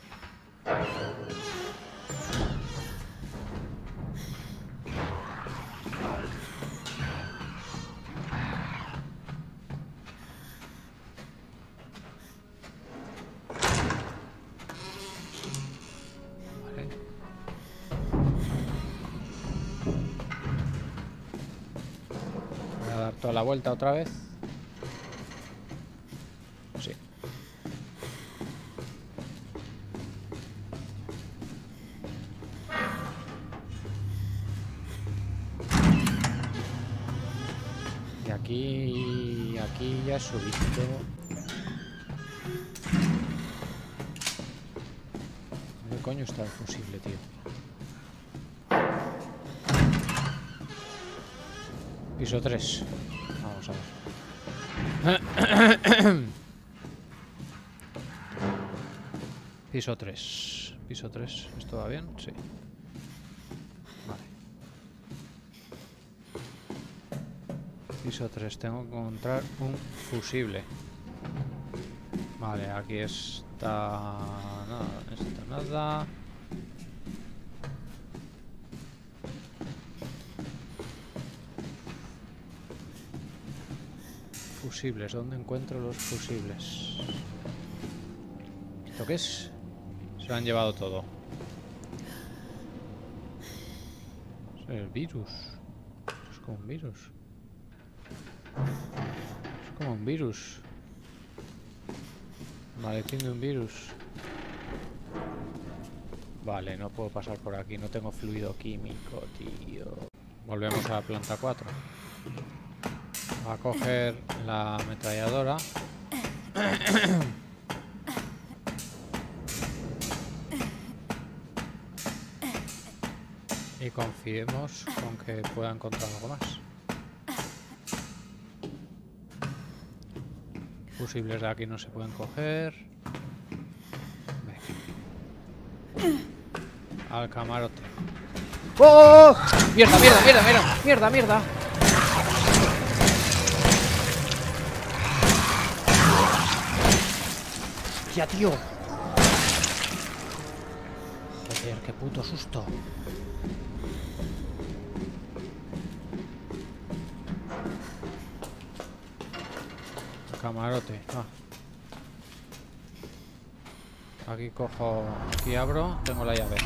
S1: Toda la vuelta otra vez. Sí. Y aquí ya he subido. ¿Dónde coño está el fusible, tío? Piso 3. Vamos a ver. Piso 3. Piso 3. ¿Esto va bien? Sí. Vale. Piso 3. Tengo que encontrar un fusible. Vale, aquí está... Nada, esto nada. Fusibles, ¿dónde encuentro los fusibles? ¿Esto qué es? Se lo han llevado todo. Es el virus. Es como un virus. Es como un virus. Maletín de un virus. Vale, no puedo pasar por aquí. No tengo fluido químico, tío. Volvemos a la planta 4. A coger la ametralladora. Y confiemos con que pueda encontrar algo más. Fusibles de aquí no se pueden coger. Venga. Al camarote. ¡Oh! ¡Mierda, mierda, mierda, mierda! ¡Mierda, mierda! ¡Ya, tío! Joder, qué puto susto. Camarote. Aquí cojo... Aquí abro. Tengo la llave.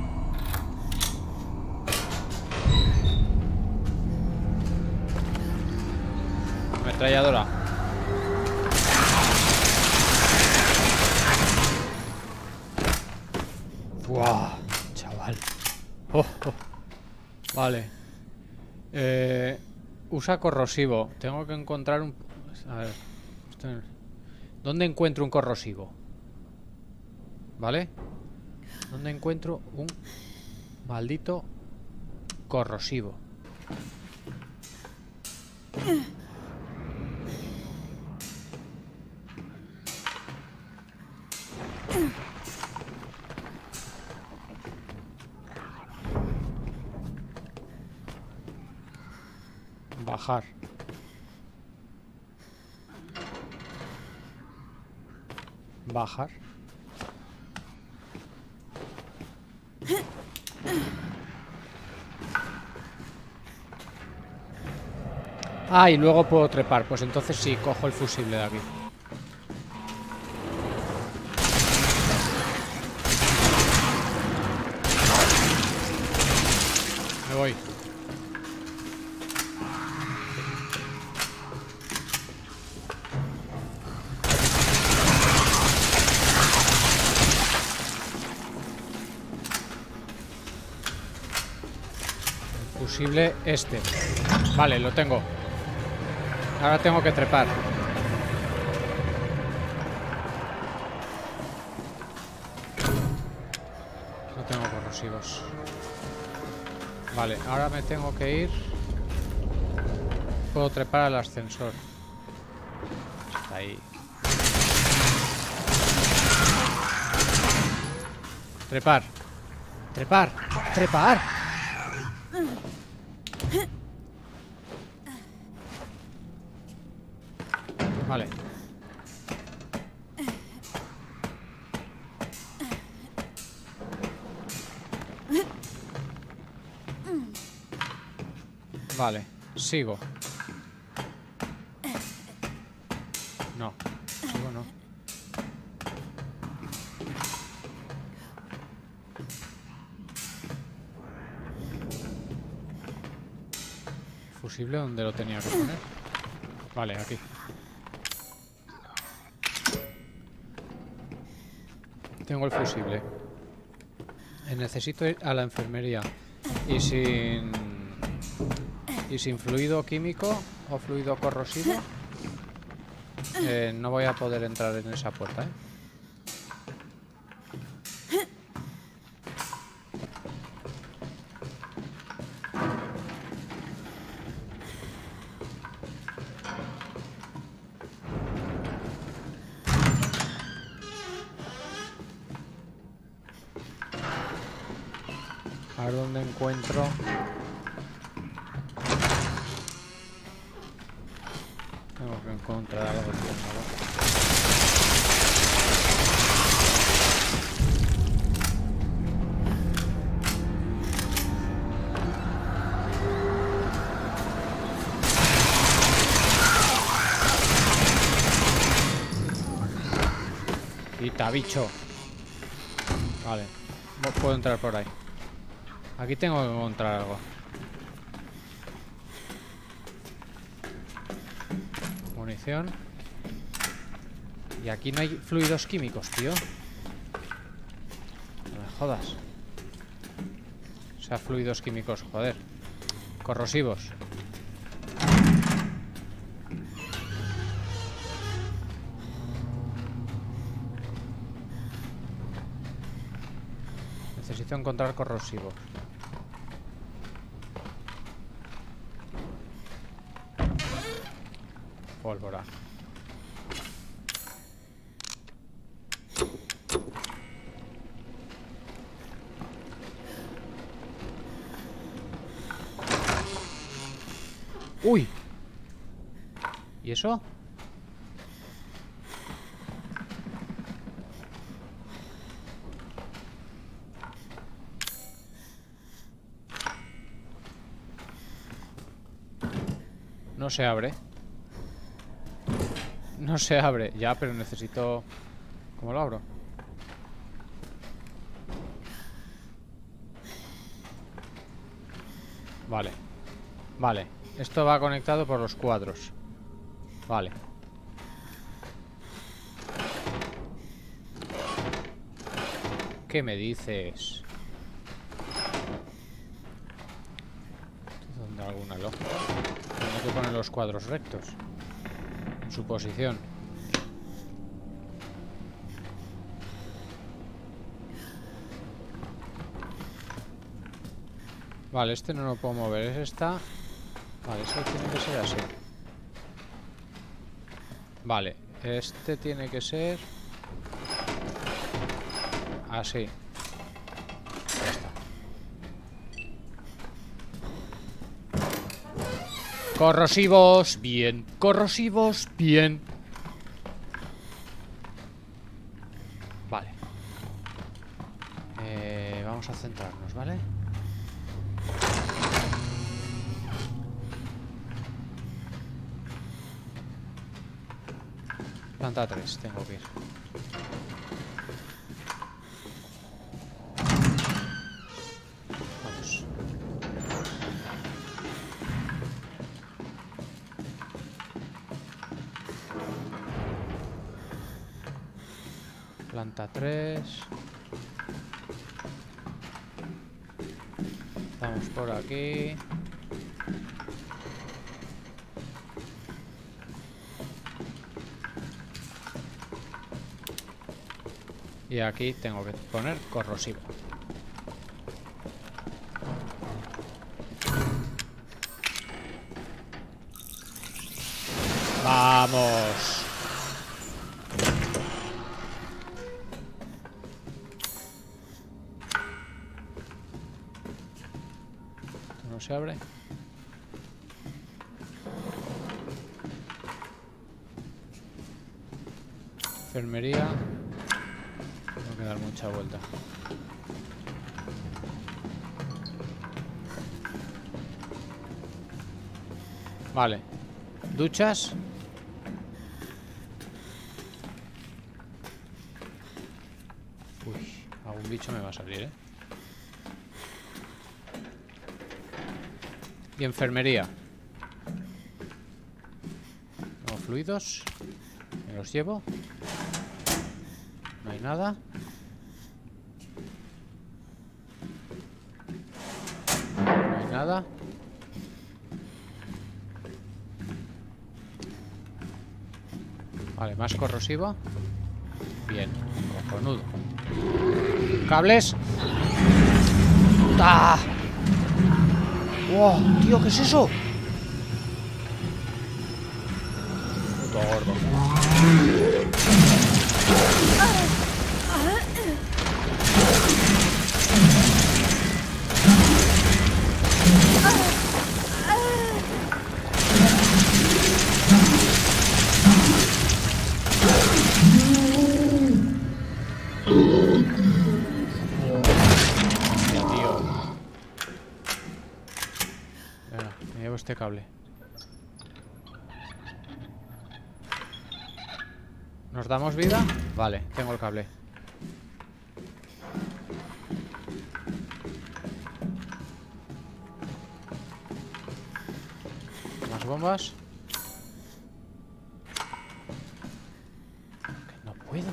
S1: Ametralladora. ¡Buah! Chaval. Oh, oh. Vale. Usa corrosivo. Tengo que encontrar un... A ver. ¿Dónde encuentro un corrosivo? ¿Vale? ¿Dónde encuentro un maldito corrosivo? Bajar. Bajar. Ah, y luego puedo trepar. Pues entonces sí, cojo el fusible de aquí. Me voy. Fusible este. Vale, lo tengo. Ahora tengo que trepar. No tengo corrosivos. Vale, ahora me tengo que ir. Puedo trepar al ascensor. Está ahí. Trepar. Trepar. Trepar. Vale. Vale, sigo. No, sigo no. ¿Fusible dónde lo tenía que poner? Vale, aquí. Tengo el fusible. Necesito ir a la enfermería. Y sin fluido químico o fluido corrosivo no voy a poder entrar en esa puerta, ¿eh? A ver dónde encuentro. Tengo que encontrar algo. Quita, bicho. Vale, no puedo entrar por ahí. Aquí tengo que encontrar algo. Munición. Y aquí no hay fluidos químicos, tío. No me jodas. O sea, fluidos químicos, joder. Corrosivos. Necesito encontrar corrosivos. Pólvora. ¡Uy! ¿Y eso? No se abre. No se abre. Ya, pero necesito... ¿Cómo lo abro? Vale. Vale. Esto va conectado por los cuadros. Vale. ¿Qué me dices? ¿Dónde alguna lógica? Tengo que poner los cuadros rectos en su posición. Vale, este no lo puedo mover. Es esta. Vale, eso tiene que ser así. Vale, este tiene que ser así. Ya está. Corrosivos, bien. Corrosivos, bien. Vale. Vamos a centrarnos, ¿vale? Planta 3, tengo que ir. Vamos. Planta 3. Vamos por aquí. Y aquí tengo que poner corrosivo. ¡Vamos! ¿No se abre? Enfermería. Tengo que dar mucha vuelta. Vale. Duchas. Uy, algún bicho me va a salir, ¿eh? Y enfermería. Tengo fluidos. Me los llevo. No hay nada. No hay nada. Vale, más corrosivo. Bien, cojonudo. ¿Cables? ¡Ah! ¡Wow! Tío, ¿qué es eso? Puto gordo. Este cable. ¿Nos damos vida? Vale, tengo el cable. Más bombas. Que no puedo.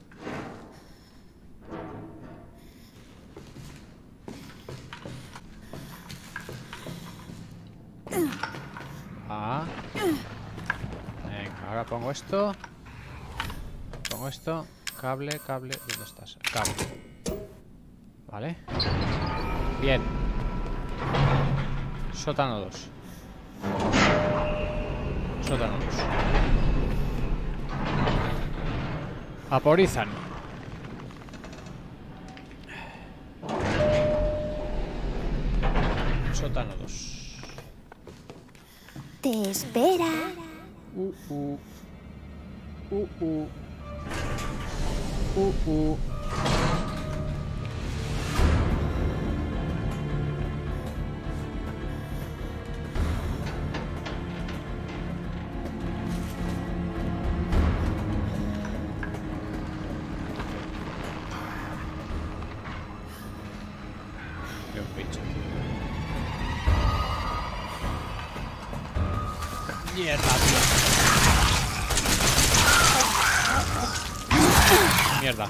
S1: Ah. Venga, ahora pongo esto. Pongo esto. Cable, cable. ¿Dónde estás? Cable. Vale. Bien. Sótano 2. Sótano 2. Vaporizan. Sótano 2.
S2: Te espera.
S1: Qué un bicho. Mierda, tío. Mierda.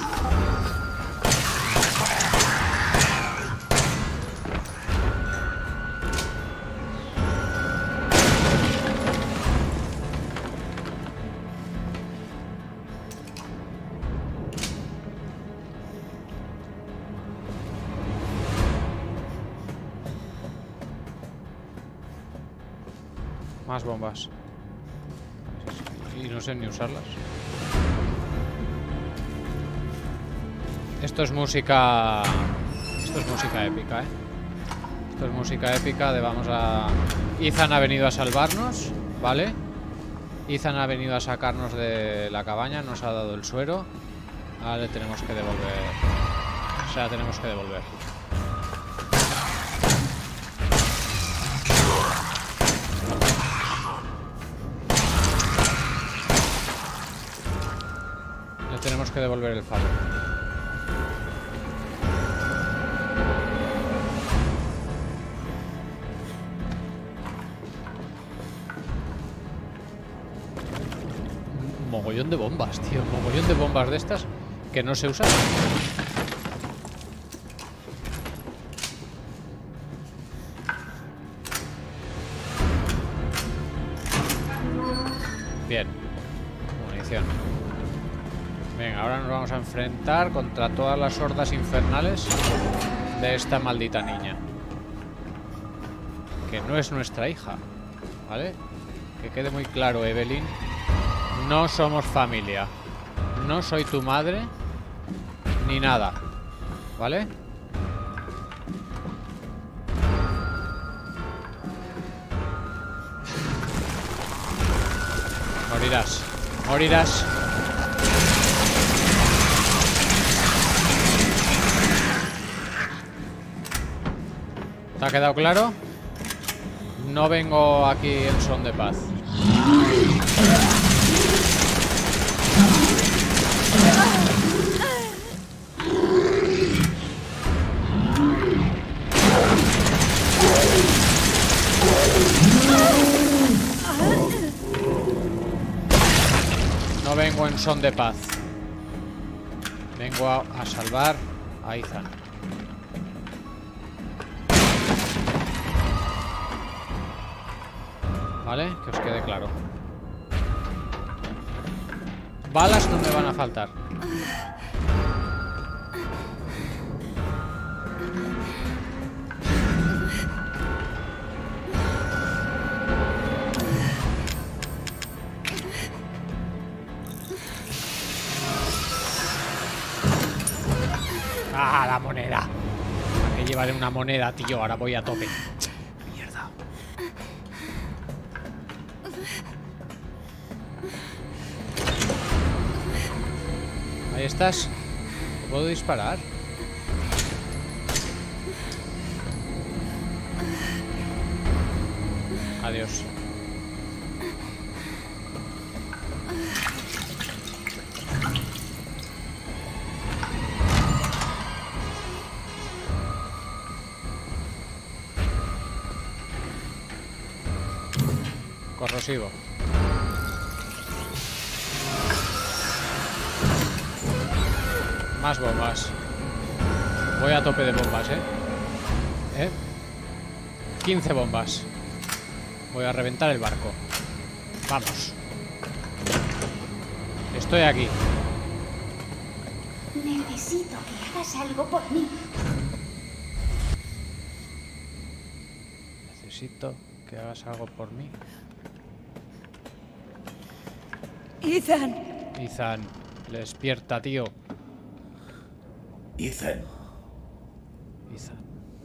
S1: Más bombas. Y no sé ni usarlas. Esto es música... Esto es música épica, ¿eh? Esto es música épica de vamos a... Ethan ha venido a salvarnos, ¿vale? Ethan ha venido a sacarnos de la cabaña, nos ha dado el suero. Ahora le tenemos que devolver. O sea, tenemos que devolver. Le tenemos que devolver el favor. Mogollón de bombas, tío. Mogollón de bombas de estas que no se usan. Bien. Munición. Venga, ahora nos vamos a enfrentar contra todas las hordas infernales de esta maldita niña. Que no es nuestra hija, ¿vale? Que quede muy claro, Evelyn. No somos familia. No soy tu madre. Ni nada. ¿Vale? Morirás. Morirás. ¿Te ha quedado claro? No vengo aquí en son de paz. No vengo en son de paz. Vengo a salvar a Ethan. ¿Vale? Que os quede claro. Balas no me van a faltar. ¡Ah, la moneda! ¿A qué llevaré una moneda, tío? Ahora voy a tope. Mierda. Ahí estás. ¿Puedo disparar? Adiós. Corrosivo. Más bombas. Voy a tope de bombas, ¿eh? 15 bombas. Voy a reventar el barco. Vamos. Estoy aquí.
S2: Necesito que hagas algo por mí.
S1: Necesito que hagas algo por mí.
S3: Ethan.
S1: Ethan, despierta, tío.
S8: Ethan.
S1: Ethan.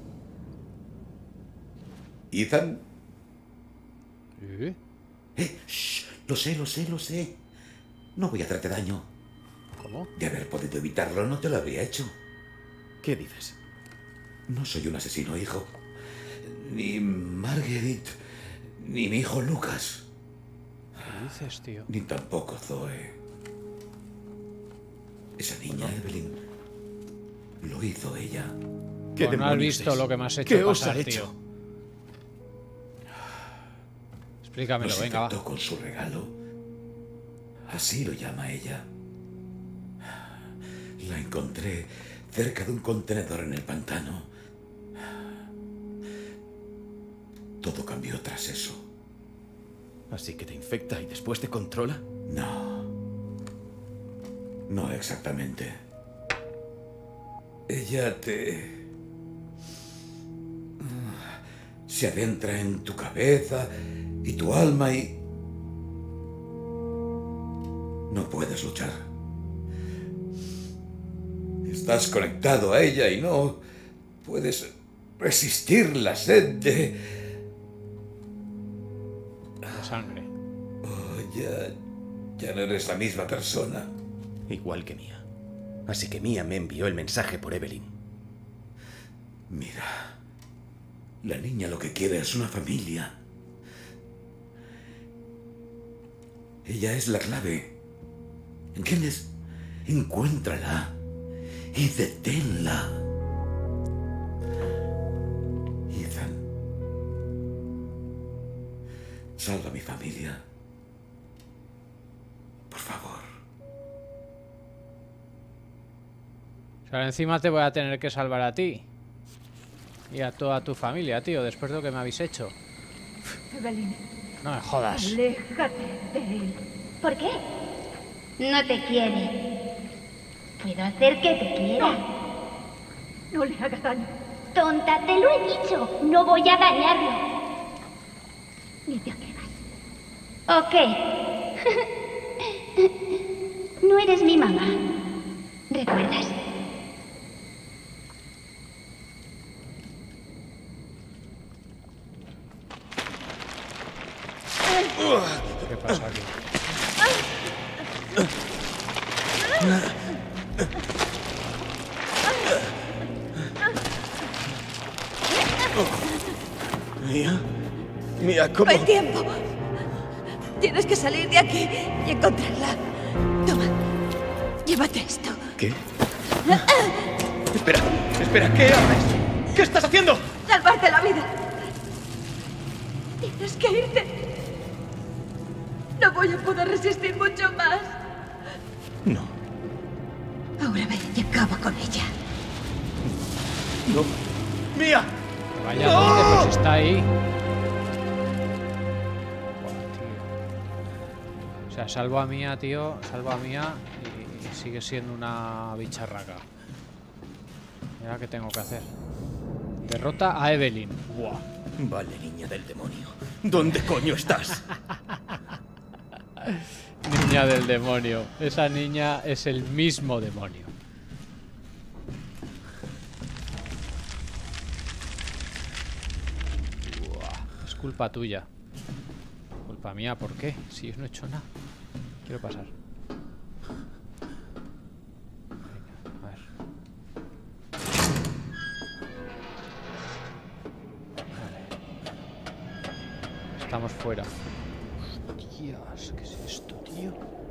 S8: ¿Ethan?
S1: ¿Eh?
S8: Shh, lo sé. No voy a hacerte daño.
S1: ¿Cómo?
S8: De haber podido evitarlo, no te lo habría hecho.
S4: ¿Qué dices?
S8: No soy un asesino, hijo. Ni Marguerite, ni mi hijo Lucas.
S1: ¿Qué dices, tío?
S8: Ni tampoco Zoe. Esa niña, Evelyn, lo hizo ella.
S4: ¿Qué
S1: Pues no has
S4: demonios
S1: visto
S4: es?
S1: lo que me has hecho
S4: ¿Qué os
S1: pasar,
S4: ha hecho?
S1: tío. Explícamelo,
S8: Nos
S1: venga, va.
S8: infectó con su regalo. Así lo llama ella. La encontré cerca de un contenedor en el pantano. Todo cambió tras eso.
S4: ¿Así que te infecta y después te controla?
S8: No. No exactamente. Ella se adentra en tu cabeza y tu alma y... No puedes luchar. Estás conectado a ella y no puedes resistir la sed de
S1: sangre.
S8: Oh, ya no eres la misma persona.
S9: Igual que Mia. Así que Mia me envió el mensaje por Evelyn.
S8: Mira, la niña lo que quiere es una familia. Ella es la clave. ¿Entiendes? Encuéntrala y deténla. Ethan, salva a mi familia. Por favor.
S1: O sea, encima te voy a tener que salvar a ti. Y a toda tu familia, tío, después de lo que me habéis hecho.
S3: Evelyn.
S1: No me jodas.
S3: Aléjate de él.
S2: ¿Por qué? No te quiere. Puedo hacer que te quiera.
S3: No le hagas daño.
S2: Tonta, te lo he dicho. No voy a dañarlo.
S3: Ni te atrevas.
S2: Ok. No eres mi mamá. ¿Recuerdas?
S1: ¿Qué pasa aquí?
S9: Mia, ¿cómo?
S3: No hay tiempo. Tienes que salir de aquí y encontrarla. Toma. Llévate esto.
S9: ¿Qué? Espera, ¿qué haces? ¿Qué estás haciendo?
S3: Salvarte la vida. Tienes que irte. No voy a poder resistir mucho más.
S9: No.
S3: Ahora ve y acaba con ella.
S9: No. ¡Mia!
S1: Vaya, ¿dónde? Pues está ahí. Buah, tío. O sea, salvo a Mia, tío. Salvo a Mia y sigue siendo una bicharraca. Mira qué tengo que hacer. Derrota a Evelyn. Buah.
S9: Vale, niña del demonio. ¿Dónde coño estás?
S1: Niña del demonio. Esa niña es el mismo demonio. Buah, es culpa tuya. Culpa mía, ¿por qué? Si yo no he hecho nada. Quiero pasar. Venga, a ver. Vale. Estamos fuera. Hostias, ¿qué es esto, tío?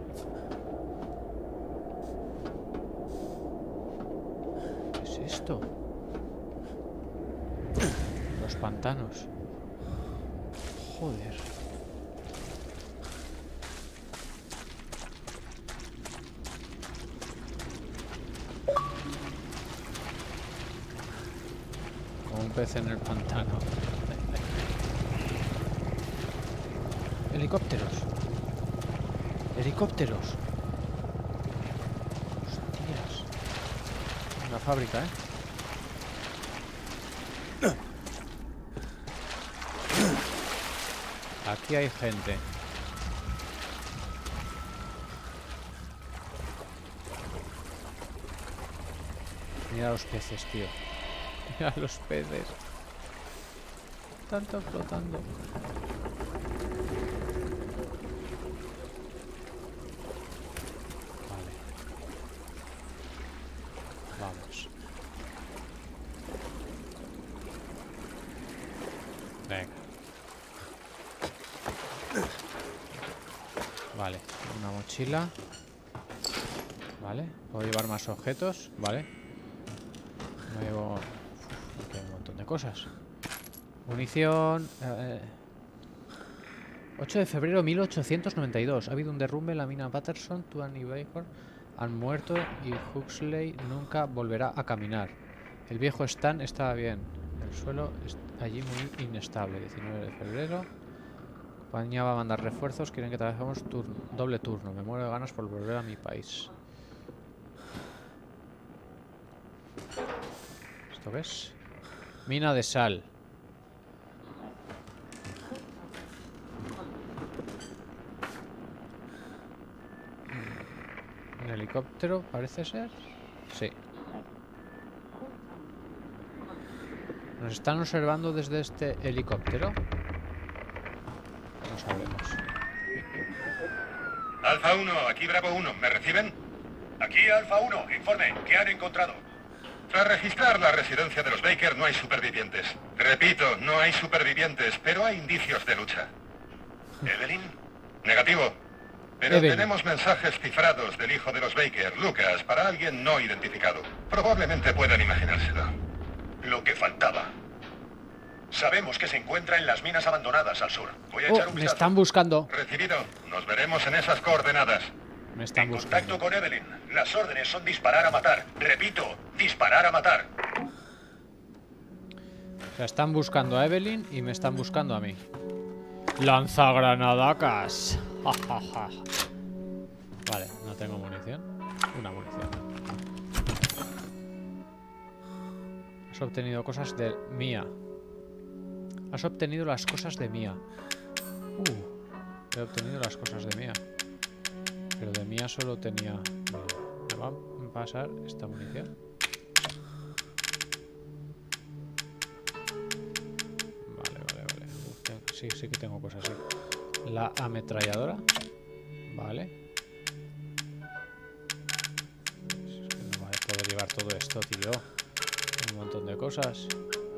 S1: ¿Qué es esto? Los pantanos. Joder. Como un pez en el pantano. Helicópteros. Helicópteros. Hostias. Una fábrica, ¿eh? Aquí hay gente. Mira los peces, tío. Mira los peces. Están todos flotando. Vale. Vamos. Venga. Vale, una mochila. Vale, puedo llevar más objetos. Vale. Me llevo... Uf, aquí hay un montón de cosas. Munición... 8 de febrero de 1892. Ha habido un derrumbe en la mina Patterson. Tuan y Bacon han muerto y Huxley nunca volverá a caminar. El viejo Stan estaba bien. El suelo es allí muy inestable. 19 de febrero. La compañía va a mandar refuerzos. Quieren que trabajemos doble turno. Me muero de ganas por volver a mi país. ¿Esto qué es? Mina de sal. Helicóptero, parece ser. Sí. ¿Nos están observando desde este helicóptero? No sabremos.
S10: Alfa 1, aquí Bravo 1. ¿Me reciben? Aquí Alfa 1, informe. ¿Qué han encontrado? Tras registrar la residencia de los Baker no hay supervivientes. Repito, no hay supervivientes, pero hay indicios de lucha. ¿Evelyn? Negativo. Pero tenemos mensajes cifrados del hijo de los Baker, Lucas, para alguien no identificado. Probablemente puedan imaginárselo. Lo que faltaba. Sabemos que se encuentra en las minas abandonadas al sur. Voy a echar un vistazo.
S1: Me están buscando.
S10: Recibido. Nos veremos en esas coordenadas.
S1: Me están buscando.
S10: Contacto con Evelyn. Las órdenes son disparar a matar. Repito, disparar a matar.
S1: O sea, están buscando a Evelyn y me están buscando a mí. Lanzagranadacas. Vale, no tengo munición. Una munición. Has obtenido cosas de Mía. Has obtenido las cosas de Mía. He obtenido las cosas de Mía. Pero de Mía solo tenía... ¿Me va a pasar esta munición? Vale. Sí que tengo cosas así. La ametralladora. Vale. Es que no voy a poder llevar todo esto, tío. Un montón de cosas.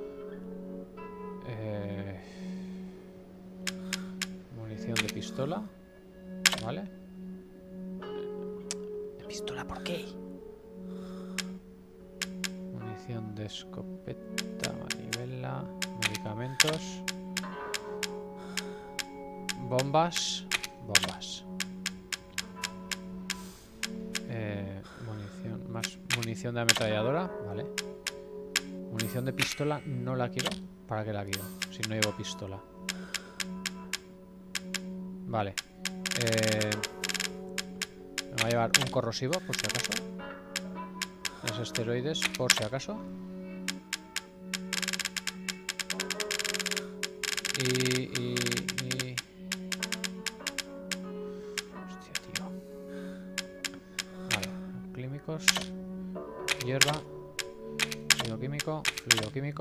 S1: Munición de pistola. Vale. ¿De pistola por qué? Munición de escopeta, manivela, medicamentos. Bombas. Munición, más munición de ametralladora, vale. Munición de pistola no la quiero. ¿Para qué la quiero? Si no llevo pistola. Vale. Me va a llevar un corrosivo, por si acaso. Los esteroides, por si acaso. Y... Hostia, tío. Vale. Químicos. Hierba. Fluido químico.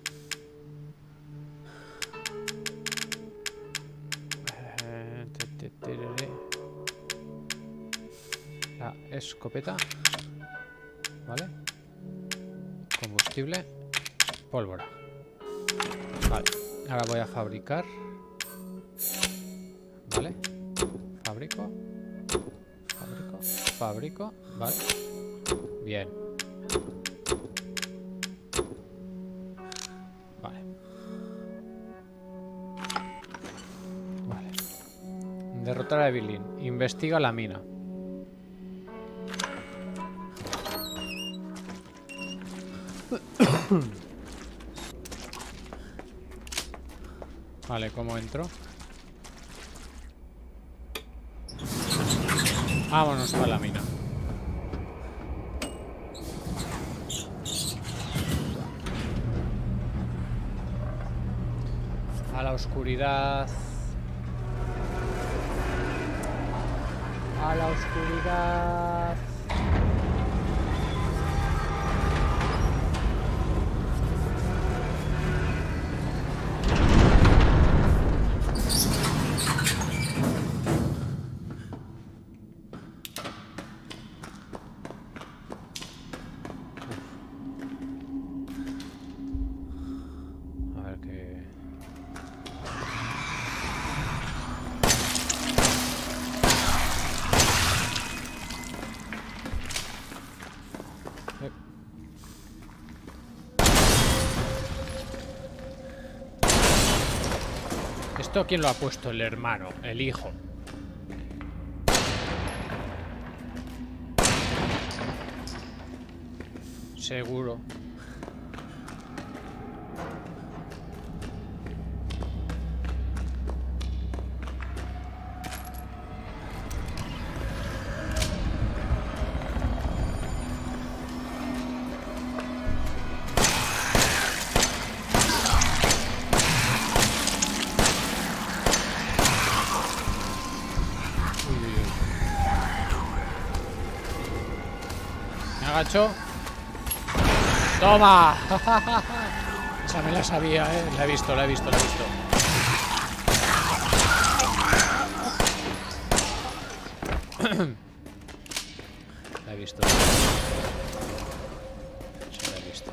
S1: La escopeta. Vale. Combustible. Pólvora. Vale. Ahora voy a fabricar. Vale. Fabrico. Vale. Bien. Vale. Derrotar a Evelyn. Investiga la mina. Vale, ¿cómo entro? Vámonos para la mina. A la oscuridad. A la oscuridad. ¿Esto quién lo ha puesto? El hermano, el hijo. Seguro. agacho. ¡Toma! Esa me la sabía, La he visto, la he visto, la he visto. La he visto. Sí, la he visto.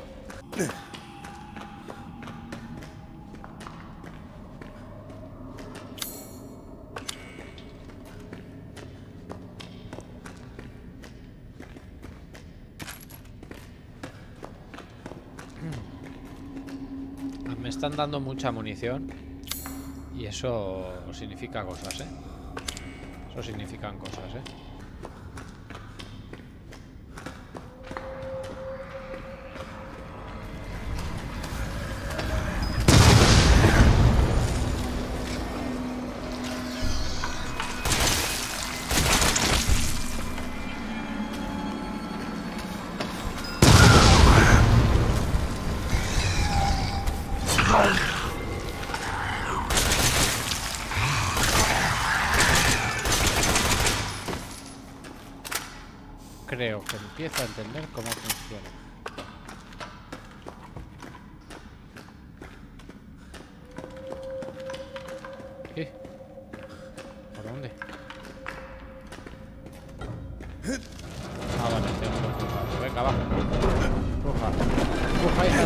S1: Me están dando mucha munición y eso significa cosas, Eso significan cosas, Creo que empiezo a entender cómo funciona. ¿Qué? ¿Por dónde? Ah, vale, tengo que empujar. Venga, va. Empuja. Empuja, hija.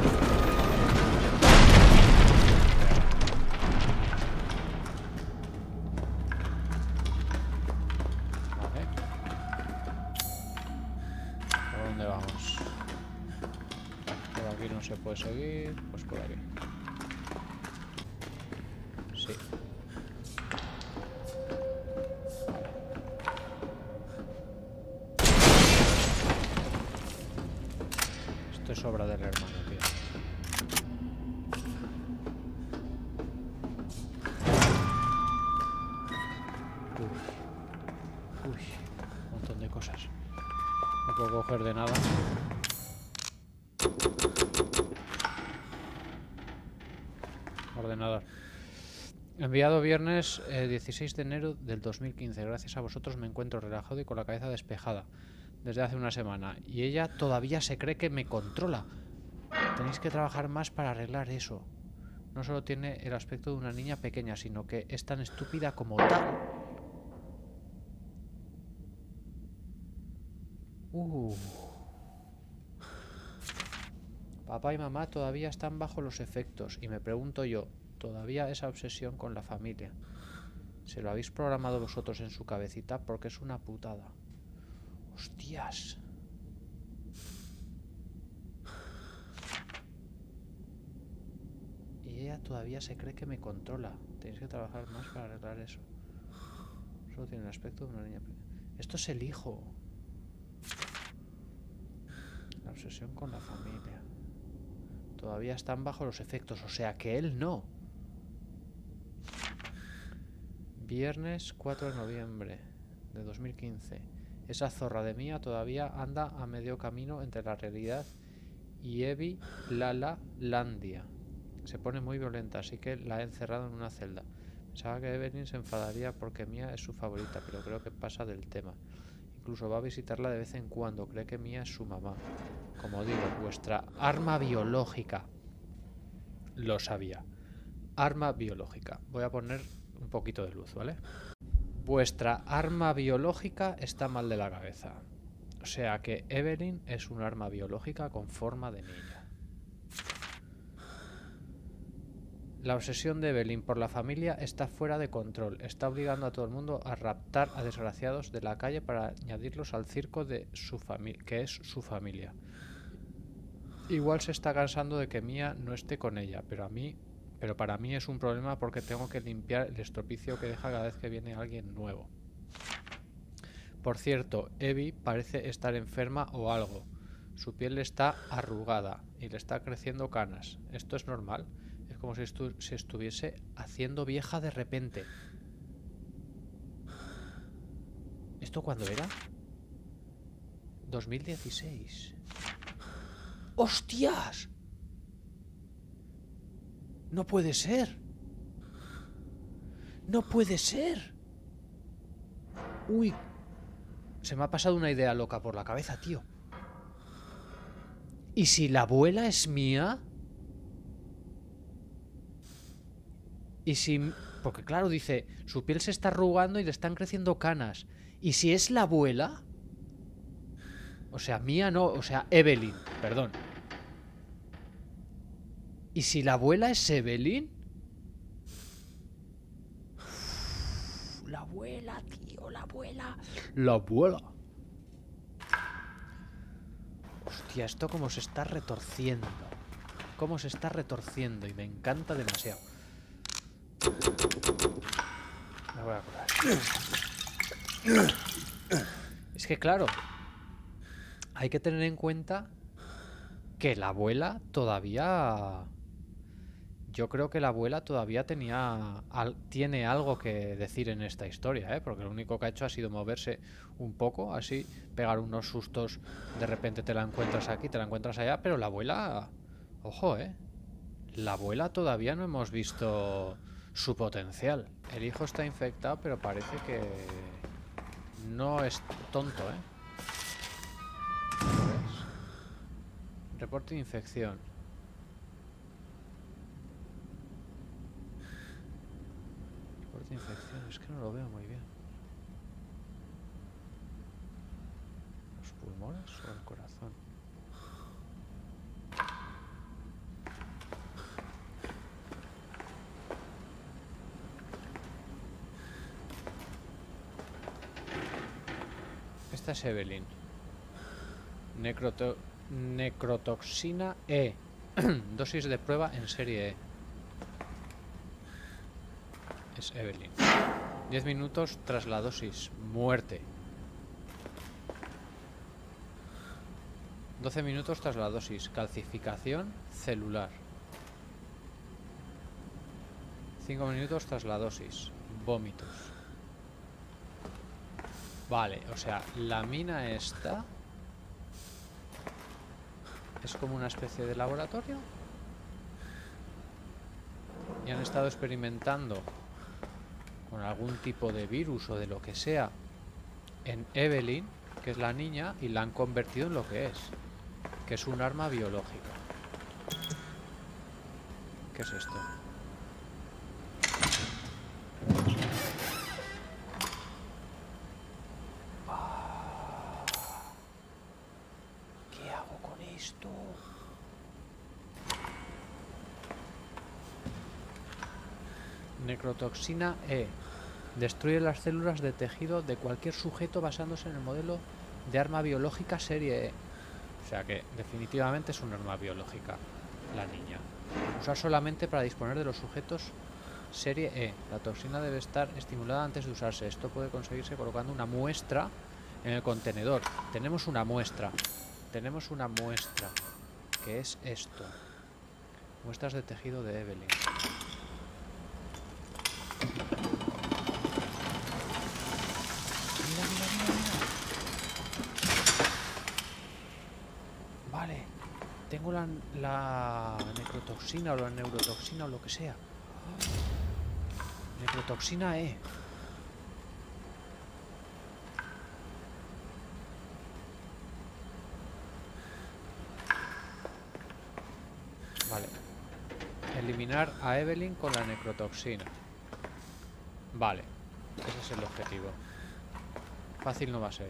S1: Se puede seguir, pues por aquí. Sí. Esto es obra del hermano, tío. Uy, un montón de cosas. No puedo coger de nada. Ordenador. Enviado viernes 16 de enero del 2015. Gracias a vosotros me encuentro relajado y con la cabeza despejada desde hace una semana. Y ella todavía se cree que me controla. Tenéis que trabajar más para arreglar eso. No solo tiene el aspecto de una niña pequeña, sino que es tan estúpida como tal. Papá y mamá todavía están bajo los efectos y me pregunto yo, ¿todavía esa obsesión con la familia? ¿Se lo habéis programado vosotros en su cabecita? Porque es una putada. ¡Hostias! Y ella todavía se cree que me controla. Tenéis que trabajar más para arreglar eso. Solo tiene el aspecto de una niña pequeña. Esto es el hijo. La obsesión con la familia. Todavía están bajo los efectos, o sea que él no. Viernes 4 de noviembre de 2015. Esa zorra de Mía todavía anda a medio camino entre la realidad y Evi Lala Landia. Se pone muy violenta, así que la he encerrado en una celda. Pensaba que Evelyn se enfadaría porque Mía es su favorita, pero creo que pasa del tema. Incluso va a visitarla de vez en cuando, cree que Mía es su mamá. Como digo, vuestra arma biológica. Lo sabía. Arma biológica. Voy a poner un poquito de luz, ¿vale? Vuestra arma biológica está mal de la cabeza. O sea que Evelyn es un arma biológica con forma de niña. La obsesión de Evelyn por la familia está fuera de control. Está obligando a todo el mundo a raptar a desgraciados de la calle para añadirlos al circo de su familia, que es su familia. Igual se está cansando de que Mía no esté con ella, pero para mí es un problema porque tengo que limpiar el estropicio que deja cada vez que viene alguien nuevo. Por cierto, Evie parece estar enferma o algo. Su piel está arrugada y le está creciendo canas. ¿Esto es normal? Es como si se estuviese haciendo vieja de repente. ¿Esto cuándo era? 2016. ¡Hostias! ¡No puede ser! ¡No puede ser! ¡Uy! Se me ha pasado una idea loca por la cabeza, tío. ¿Y si la abuela es mía? Y si... Porque claro, dice, su piel se está arrugando y le están creciendo canas. ¿Y si es la abuela? O sea, mía no, o sea, Evelyn, perdón. ¿Y si la abuela es Evelyn? Uf, la abuela, tío, la abuela. La abuela. Hostia, esto como se está retorciendo. Cómo se está retorciendo y me encanta demasiado. Me voy a curar. Es que claro, hay que tener en cuenta que la abuela todavía... Yo creo que la abuela todavía tiene algo que decir en esta historia, ¿eh? Porque lo único que ha hecho ha sido moverse un poco, así, pegar unos sustos, de repente te la encuentras aquí, te la encuentras allá, pero la abuela... Ojo, ¿eh? La abuela todavía no hemos visto su potencial. El hijo está infectado, pero parece que no es tonto, ¿eh? ¿Lo ves? Reporte de infección. Reporte de infección, es que no lo veo muy bien. ¿Los pulmones o el corazón? Esta es Evelyn. Necrotoxina E. Dosis de prueba en serie E. Es Evelyn. 10 minutos tras la dosis. Muerte. 12 minutos tras la dosis. Calcificación celular. 5 minutos tras la dosis. Vómitos. Vale, o sea, la mina esta es como una especie de laboratorio y han estado experimentando con algún tipo de virus o de lo que sea en Evelyn, que es la niña, y la han convertido en lo que es un arma biológica. ¿Qué es esto? ¿Qué hago con esto? Necrotoxina E. Destruye las células de tejido de cualquier sujeto basándose en el modelo de arma biológica serie E. O sea que definitivamente es un arma biológica la niña. Usar solamente para disponer de los sujetos serie E. La toxina debe estar estimulada antes de usarse. Esto puede conseguirse colocando una muestra en el contenedor. Tenemos una muestra. Tenemos una muestra. ¿Qué es esto? Muestras de tejido de Evelyn. Mira, mira, mira, mira. Vale. Tengo la necrotoxina o la neurotoxina o lo que sea. Necrotoxina E. Vale. Eliminar a Evelyn con la necrotoxina. Vale. Ese es el objetivo. Fácil no va a ser.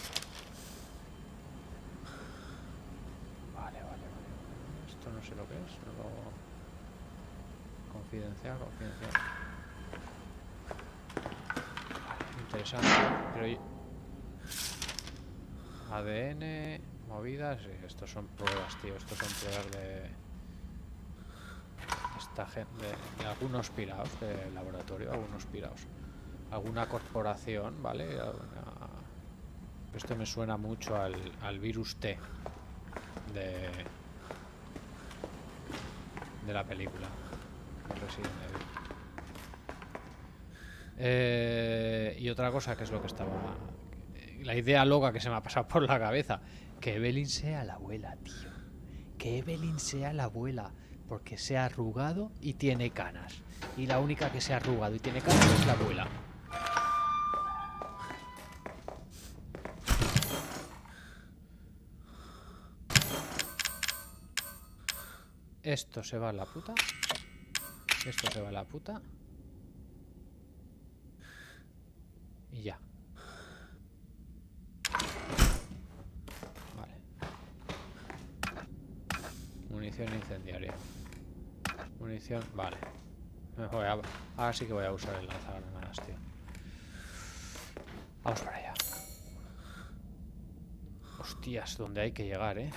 S1: Vale. Esto no sé lo que es. Confidencial. Vale, interesante. Pero... ADN, movidas. Sí, estos son pruebas, tío. Estos son pruebas de esta gente, de algunos piraos de laboratorio, algunos piraos. Alguna corporación, ¿vale? Esto me suena mucho al virus T de la película Resident Evil. Y otra cosa que es lo que estaba... La idea loca que se me ha pasado por la cabeza. Que Evelyn sea la abuela, tío. Que Evelyn sea la abuela. Porque se ha arrugado y tiene canas. Y la única que se ha arrugado y tiene canas es la abuela. Esto se va a la puta. Esto se va a la puta. Y ya. Vale. Munición incendiaria. Munición... Vale. Ahora sí que voy a usar el lanzagranadas, tío. Vamos para allá. Hostias, donde hay que llegar, ¿eh?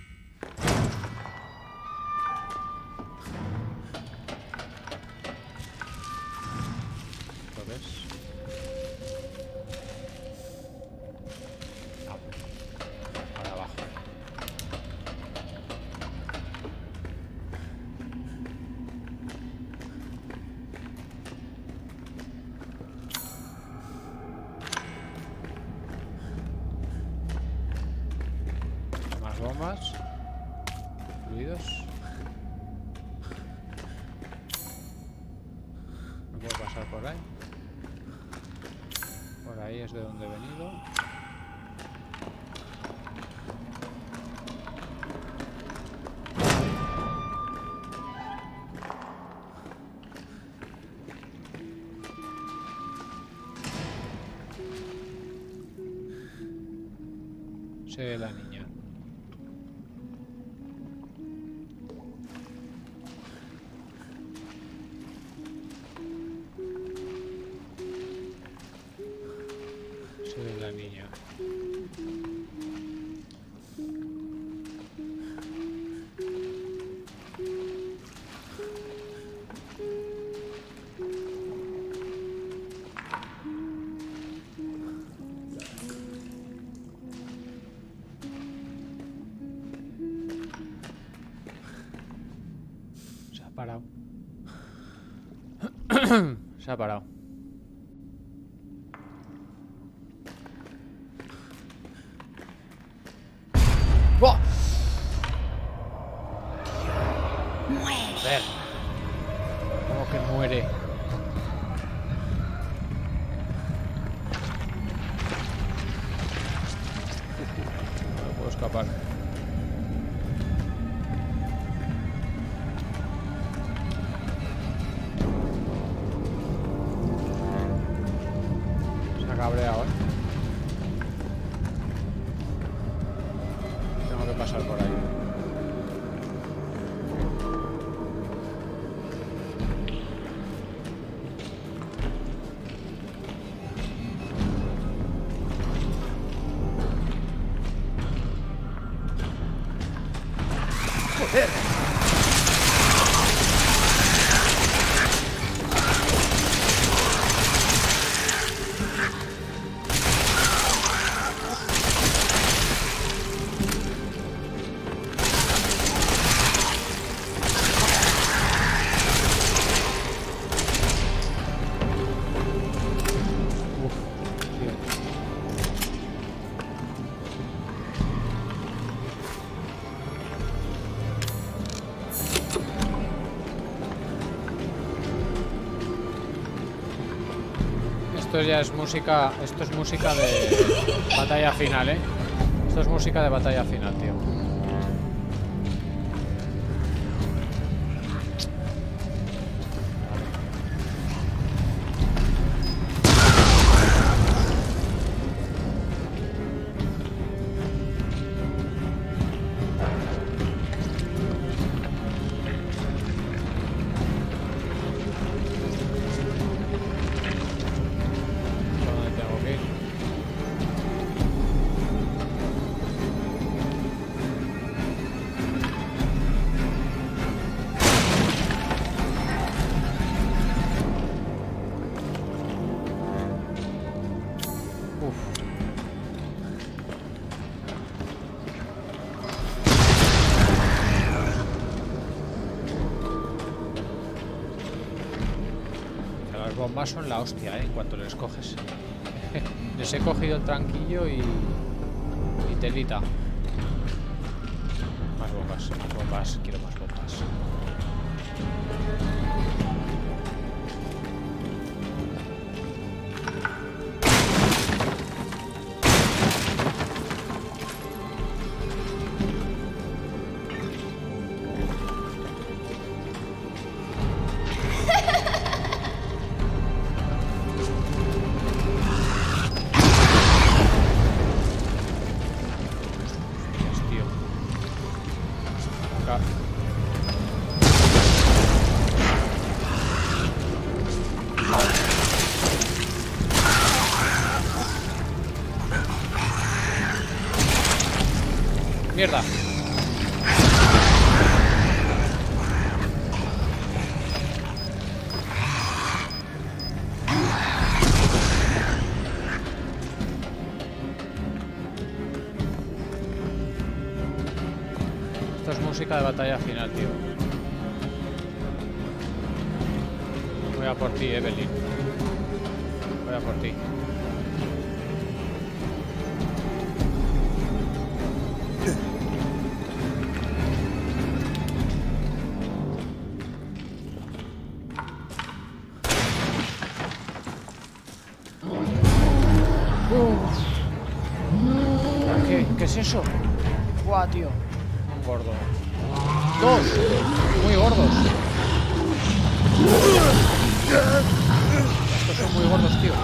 S1: ¿Lo ves? No. Para abajo. Más bombas. Fluidos. No puedo pasar por ahí. Por ahí es de donde he venido. Se ve la niña. Se ve la niña. Se ha parado. Se ha parado. ¡Buah! Joder. ¿Cómo que muere? No puedo escapar. Se ha cabreado, ¿eh? Tengo que pasar por ahí.
S4: ¡Joder!
S1: Esto ya es música. Esto es música de batalla final, ¿eh? Esto es música de batalla final, tío. ¿Dónde tengo que ir? Uf. Las bombas son la hostia, en cuanto les coges. Les he cogido el tranquillo y telita. Más bombas, quiero más bombas. izquierda. Esto es música de batalla final, tío. Voy a por ti, Evelyn. Voy a por ti. ¿Qué es eso? Buah, tío. Un gordo. Dos. Muy gordos. Estos son muy gordos, tío.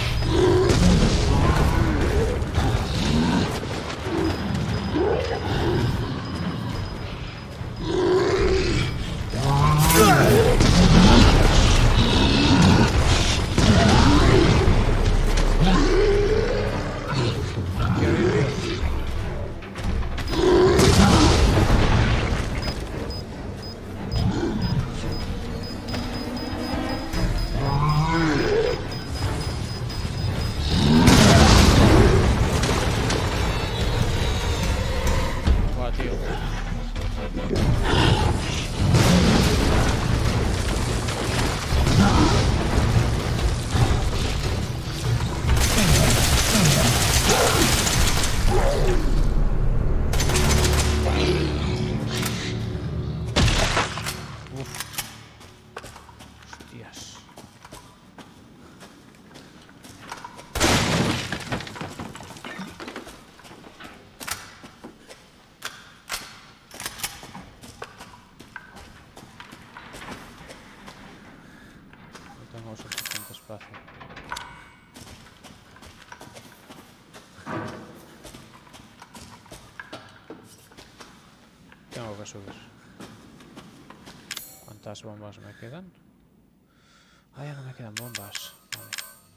S1: Tengo que subir. ¿Cuántas bombas me quedan? Ah, ya no me quedan bombas. Vale.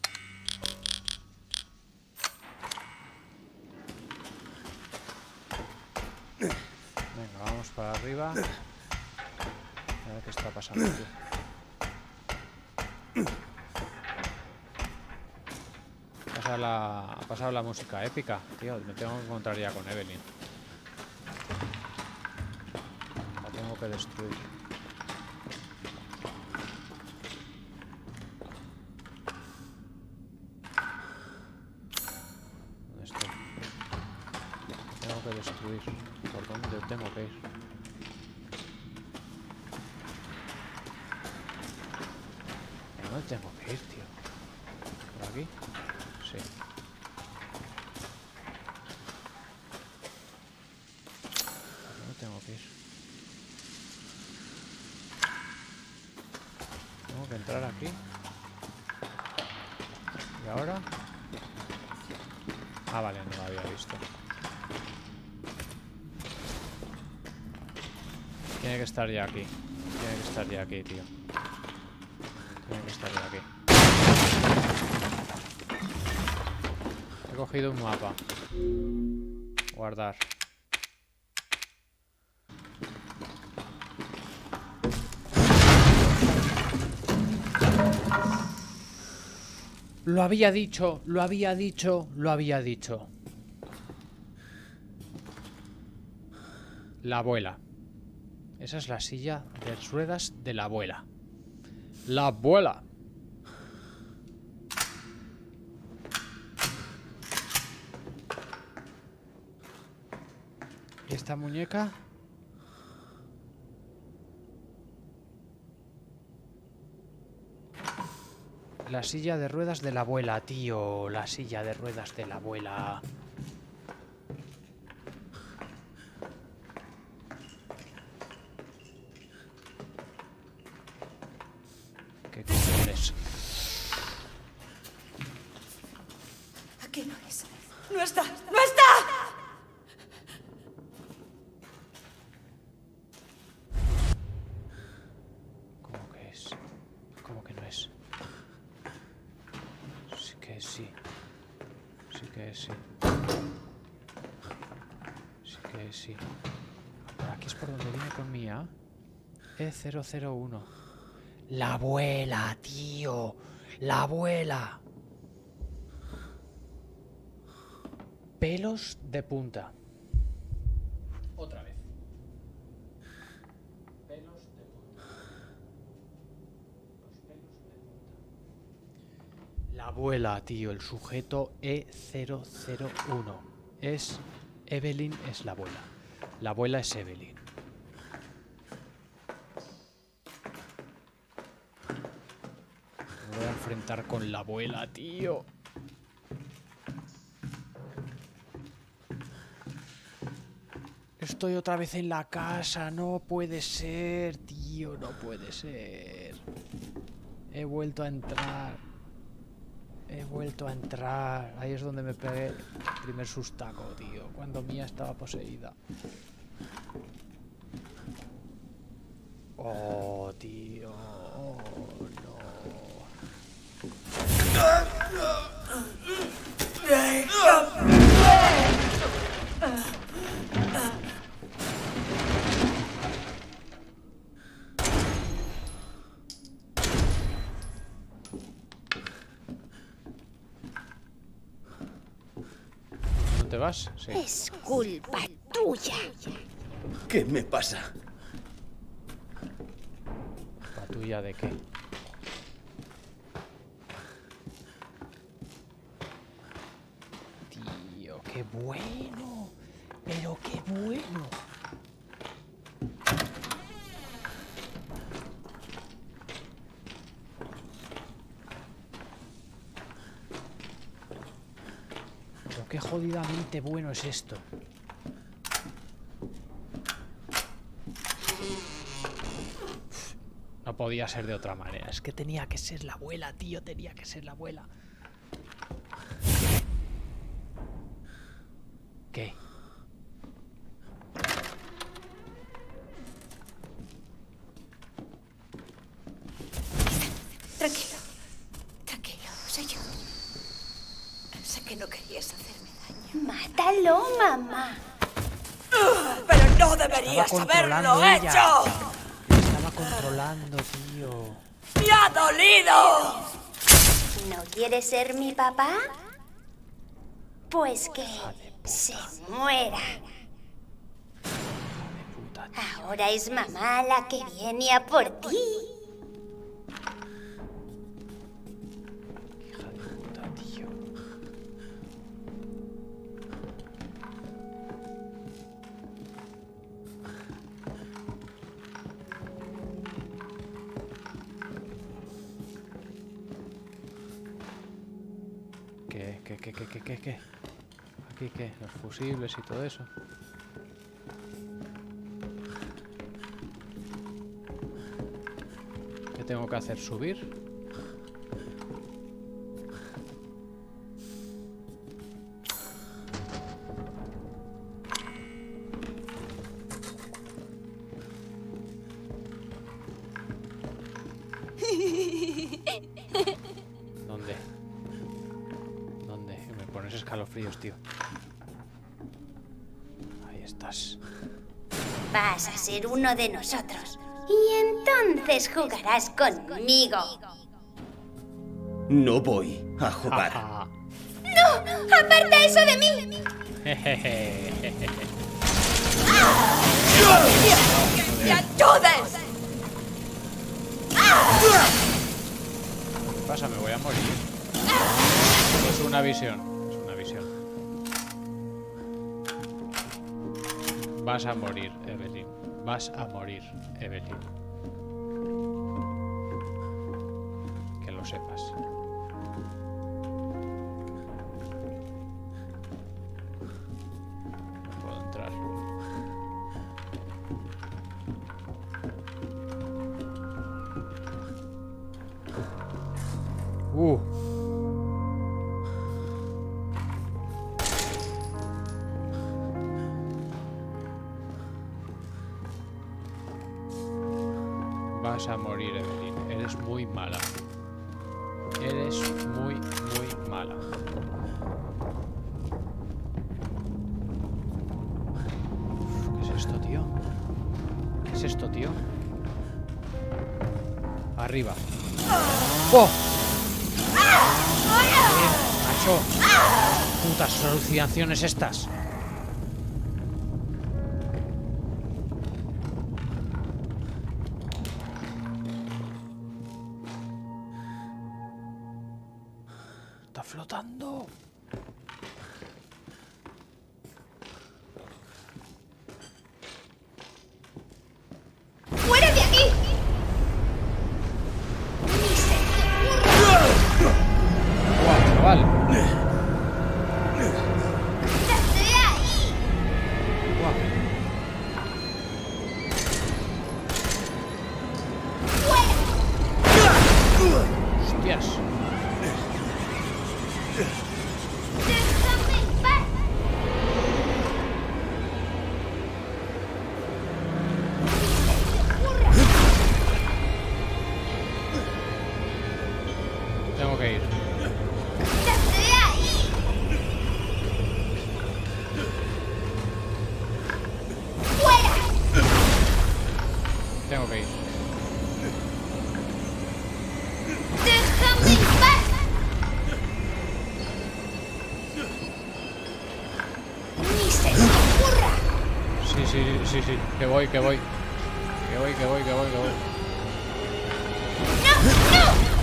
S1: Venga, vamos para arriba. A ver qué está pasando aquí. Ha pasado la música épica. Tío, me tengo que encontrar ya con Evelyn. La tengo que destruir. ¿Dónde estoy? Tengo que destruir. ¿Por dónde tengo que ir? ¿Por dónde tengo que ir, tío? ¿Por aquí? Sí. ¿Dónde tengo que ir? Tengo que entrar aquí. ¿Y ahora? Ah, vale, no lo había visto. Tiene que estar ya aquí. Tiene que estar ya aquí, tío. Tiene que estar ya aquí. He cogido un mapa. Guardar. Lo había dicho, lo había dicho, lo había dicho. La abuela. Esa es la silla de ruedas de la abuela. La abuela. ¿Y esta muñeca? La silla de ruedas de la abuela, tío. La silla de ruedas de la abuela. ¿Qué cojones?
S3: Aquí no es. ¡No está! ¡No está!
S1: ¿Cómo que es? ¿Cómo que no es? Sí que sí. Sí que sí. Sí que sí. Por aquí es por donde vine con Mía. E001. La abuela, tío. La abuela. Pelos de punta. Otra vez. Pelos de punta. Los pelos de punta. La abuela, tío. El sujeto E001. Es Evelyn, es la abuela. La abuela es Evelyn. Me voy a enfrentar con la abuela, tío. Estoy otra vez en la casa. No puede ser, tío. No puede ser. He vuelto a entrar. He vuelto a entrar. Ahí es donde me pegué el primer sustaco, tío. Cuando Mía estaba poseída. Oh, tío. Oh, no. ¿No te vas? Sí.
S2: Es culpa tuya.
S9: ¿Qué me pasa?
S1: ¿La tuya de qué? Tío, qué bueno. Pero qué bueno. Pero qué jodidamente bueno es esto. No podía ser de otra manera. Es que tenía que ser la abuela, tío. Tenía que ser la abuela. ¿Qué?
S3: Tranquilo. Tranquilo, soy yo. Sé que no querías hacerme daño.
S2: Mátalo, mamá.
S3: Pero no deberías haberlo hecho.
S1: Estaba controlando, tío.
S3: ¡Me ha dolido!
S2: ¿No quieres ser mi papá? Pues que se muera. Ahora es mamá la que viene a por ti.
S1: Hija de puta, tío. ¿Qué? ¿Aquí qué? Los fusibles y todo eso. ¿Qué tengo que hacer? ¿Subir? ¿Dónde? ¿Dónde? Me pones escalofríos, tío. Ahí estás.
S2: Vas a ser uno de nosotros. Y entonces jugarás conmigo.
S9: No voy a jugar.
S2: ¡No! ¡Aparta eso de mí!
S3: ¡Que me ayudes!
S1: ¿Qué pasa? Me voy a morir. Es una visión. Es una visión. Vas a morir, Evelyn. Vas a morir, Evelyn. Que lo sepas. No puedo entrar. Vas a morir, Evelyn. Eres muy mala. Eres muy, muy mala. es esto, tío? Arriba. ¡Oh! ¡Macho! Putas alucinaciones estas. Está flotando.
S2: ¡Fuera de aquí!
S1: ¡Guau, chaval!
S2: ¡Quítate ahí!
S1: ¡Guau! ¡Hostias!
S2: ¡Déjame en paz!
S1: Tengo que ir.
S2: ¡Quítate ahí! ¡Fuera!
S1: Tengo que ir.
S2: ¡Déjame en paz! ¡Ni se te ocurra!
S1: Sí. Que voy. Que voy.
S2: ¡No! ¡No!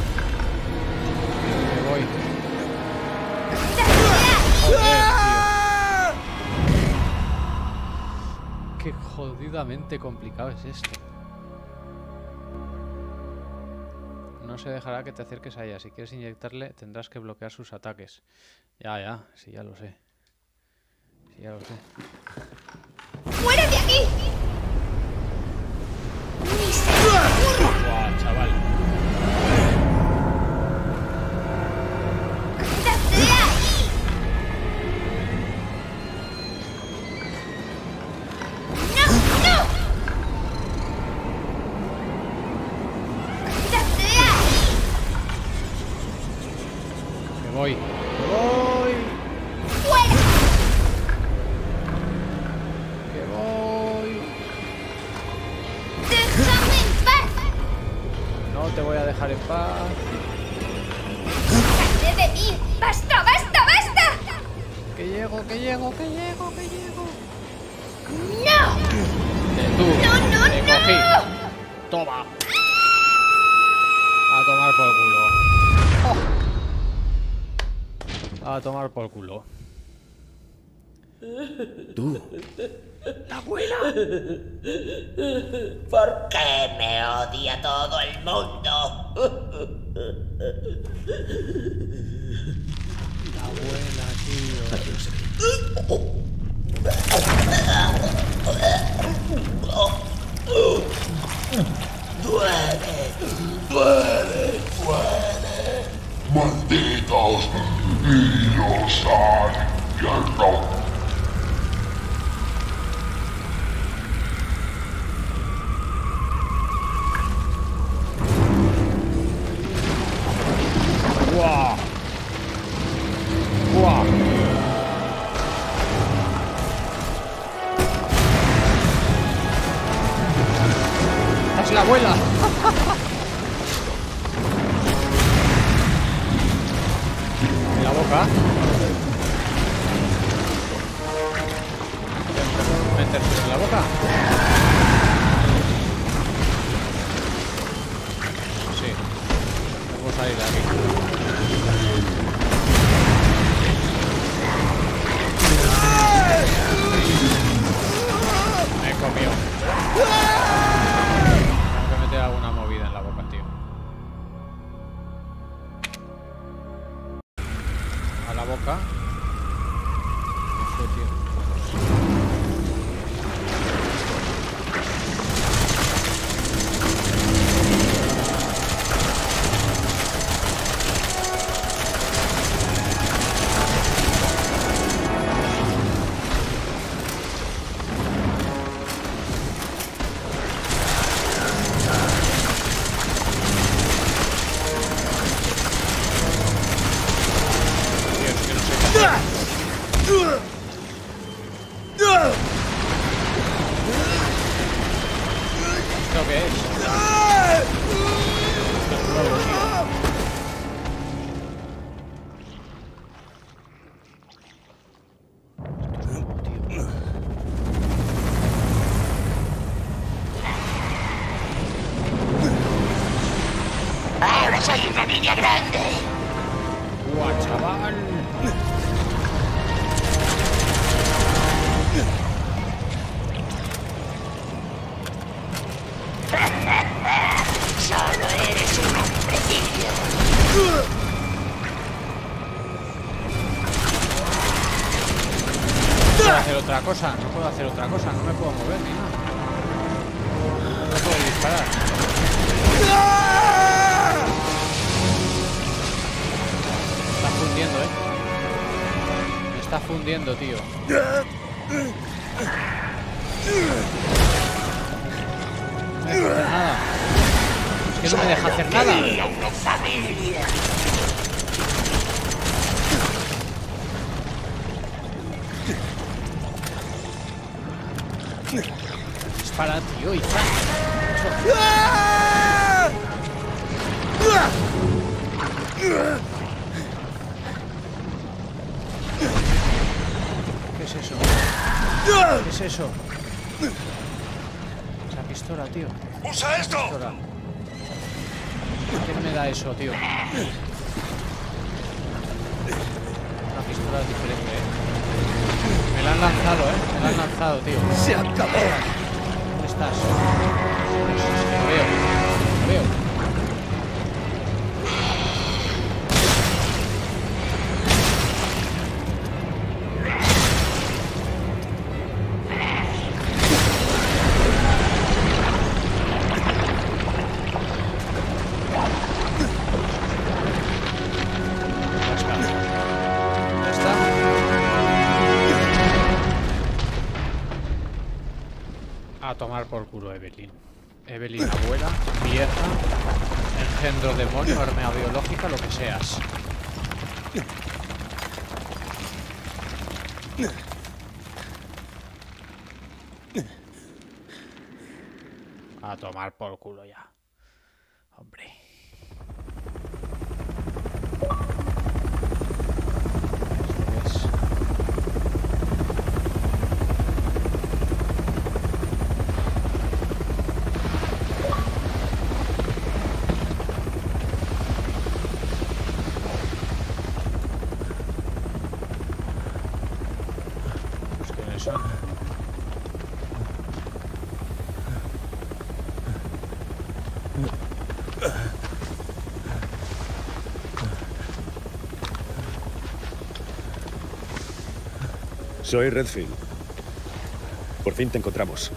S1: Que voy.
S2: ¡Quítate ahí!
S1: Joder, tío. Qué jodidamente complicado es esto. No se dejará que te acerques a ella. Si quieres inyectarle, tendrás que bloquear sus ataques. Ya. Sí, ya lo sé.
S2: ¡Fuera de aquí! ¡Ni se te ocurra!
S1: Guau, chaval.
S2: ¡Quítate ahí! ¡No! ¡Quítate ahí!
S1: Que voy.
S2: ¡Fuera!
S1: Que voy.
S2: ¡Déjame en paz!
S1: No te voy a dejar en paz.
S2: ¡Quítate de mí! ¡Basta!
S1: Que llego.
S2: ¡No!
S1: Tú.
S2: ¡No!
S1: Te cogí. Toma. A tomar por culo. A tomar por culo.
S9: Tú.
S1: ¡La abuela!
S11: ¿Por qué me odia todo el mundo?
S1: La abuela, tío.
S11: Duele.
S12: Malditos y los infierno.
S1: ¡Guau! ¡Es la abuela! En la boca. Meterse en la boca. Sí. Vamos a salir de aquí. Me he comido. Tengo que meter alguna movida en la boca, tío. A la boca. Eso, tío.
S12: Soy una niña grande.
S1: ¡Guau, chaval!
S12: Solo eres un hombrecillo.
S1: No puedo hacer otra cosa, no puedo hacer otra cosa, no me puedo mover ni nada. No puedo disparar. Me está fundiendo, Me está fundiendo, tío. No me deja hacer nada. Es que no me deja hacer nada.
S12: Una familia.
S1: Dispara, tío, y ¿qué es eso? ¿Qué es eso? Esa pistola, tío.
S12: ¡Usa esto!
S1: Pistola. ¿Quién me da eso, tío? Una pistola diferente, Me la han lanzado, Me la han lanzado, tío.
S4: Se acabó.
S1: ¿Dónde estás? Lo veo. Lo veo. A tomar por culo Evelyn. Evelyn, abuela, vieja, engendro demonio, arma biológica, lo que seas. A tomar por culo ya. Hombre.
S13: Soy Redfield. Por fin te encontramos.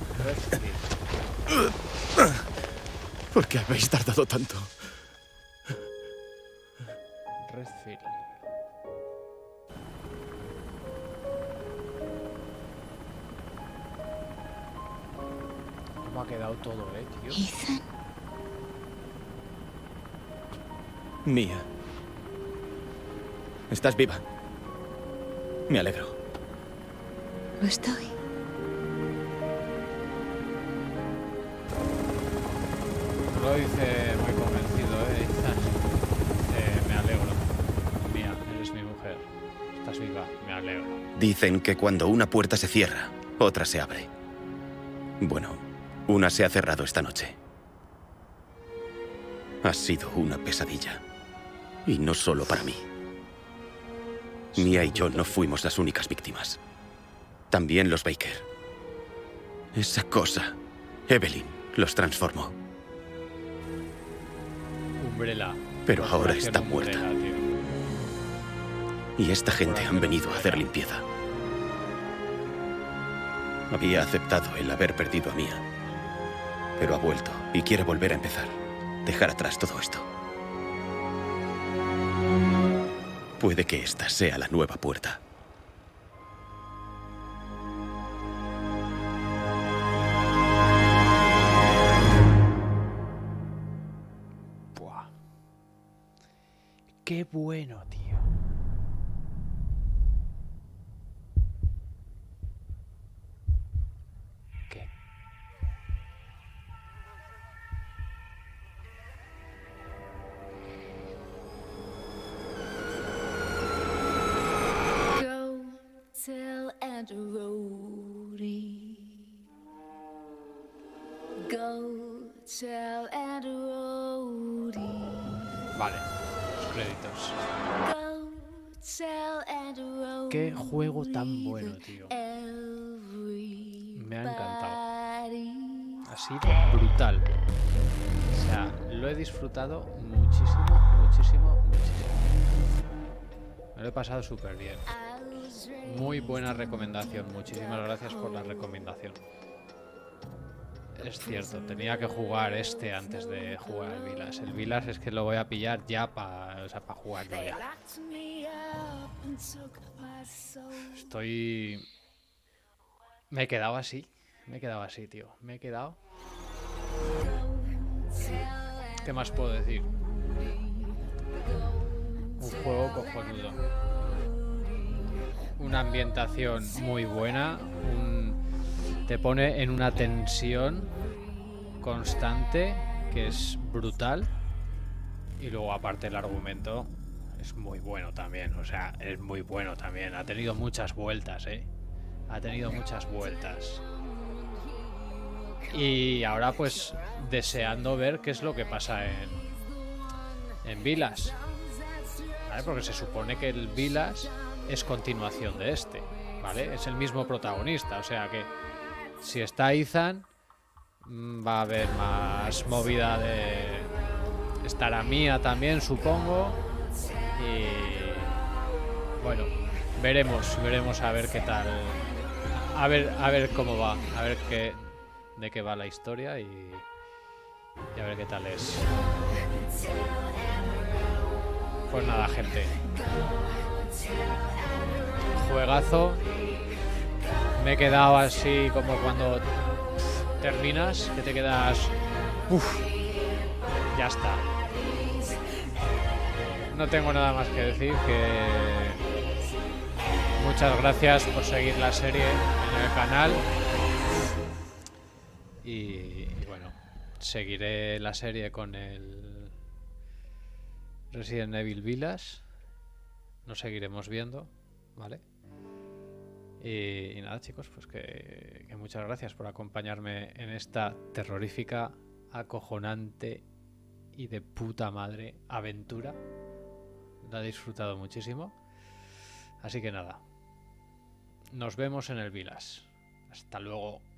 S13: ¿Por qué habéis tardado tanto?
S1: Redfield. ¿Cómo ha quedado todo, tío?
S3: Ethan.
S13: Mía. ¿Estás viva? Me alegro.
S3: Lo estoy.
S1: Lo dice muy convencido, Ethan. Me alegro. Mía, eres mi mujer. Estás viva, me alegro.
S9: Dicen que cuando una puerta se cierra, otra se abre. Bueno, una se ha cerrado esta noche. Ha sido una pesadilla. Y no solo para mí. Mia y yo no fuimos las únicas víctimas. También los Baker. Esa cosa, Evelyn, los transformó.
S1: Umbrella.
S9: Pero ahora está muerta. Y esta gente han venido a hacer limpieza. Había aceptado el haber perdido a Mia. Pero ha vuelto y quiere volver a empezar. Dejar atrás todo esto. Puede que esta sea la nueva puerta.
S1: Buah. Qué bueno, tío. ¿Qué?
S14: Tell Aunt Rhodey. Go tell Aunt Rhodey.
S1: Vale, los créditos. Qué juego tan bueno, tío. Me ha encantado. Ha sido brutal. O sea, lo he disfrutado muchísimo, muchísimo, muchísimo. Me lo he pasado súper bien. Muy buena recomendación. Muchísimas gracias por la recomendación. Es cierto, tenía que jugar este antes de jugar el Village. El Village es que lo voy a pillar ya para jugarlo ya. Estoy... Me he quedado así. Me he quedado así, tío. Me he quedado... ¿Qué más puedo decir? Un juego cojonudo. Una ambientación muy buena. Te pone en una tensión constante que es brutal. Y luego aparte el argumento es muy bueno también. O sea, es muy bueno también. Ha tenido muchas vueltas, Ha tenido muchas vueltas. Y ahora pues deseando ver qué es lo que pasa en Village, ¿vale? Porque se supone que el Village es continuación de este, ¿vale? Es el mismo protagonista, o sea que si está Ethan va a haber más movida de... Estará Mia también, supongo. Y bueno, veremos a ver qué tal. A ver cómo va, a ver de qué va la historia y a ver qué tal es. Pues nada, gente. Juegazo. Me he quedado así como cuando terminas, que te quedas... ya está. No tengo nada más que decir, que muchas gracias por seguir la serie en el canal. Y bueno, seguiré la serie con el Resident Evil Village. Nos seguiremos viendo, ¿vale? Y nada, chicos, pues que muchas gracias por acompañarme en esta terrorífica, acojonante y de puta madre aventura. La he disfrutado muchísimo. Así que nada, nos vemos en el Village. Hasta luego.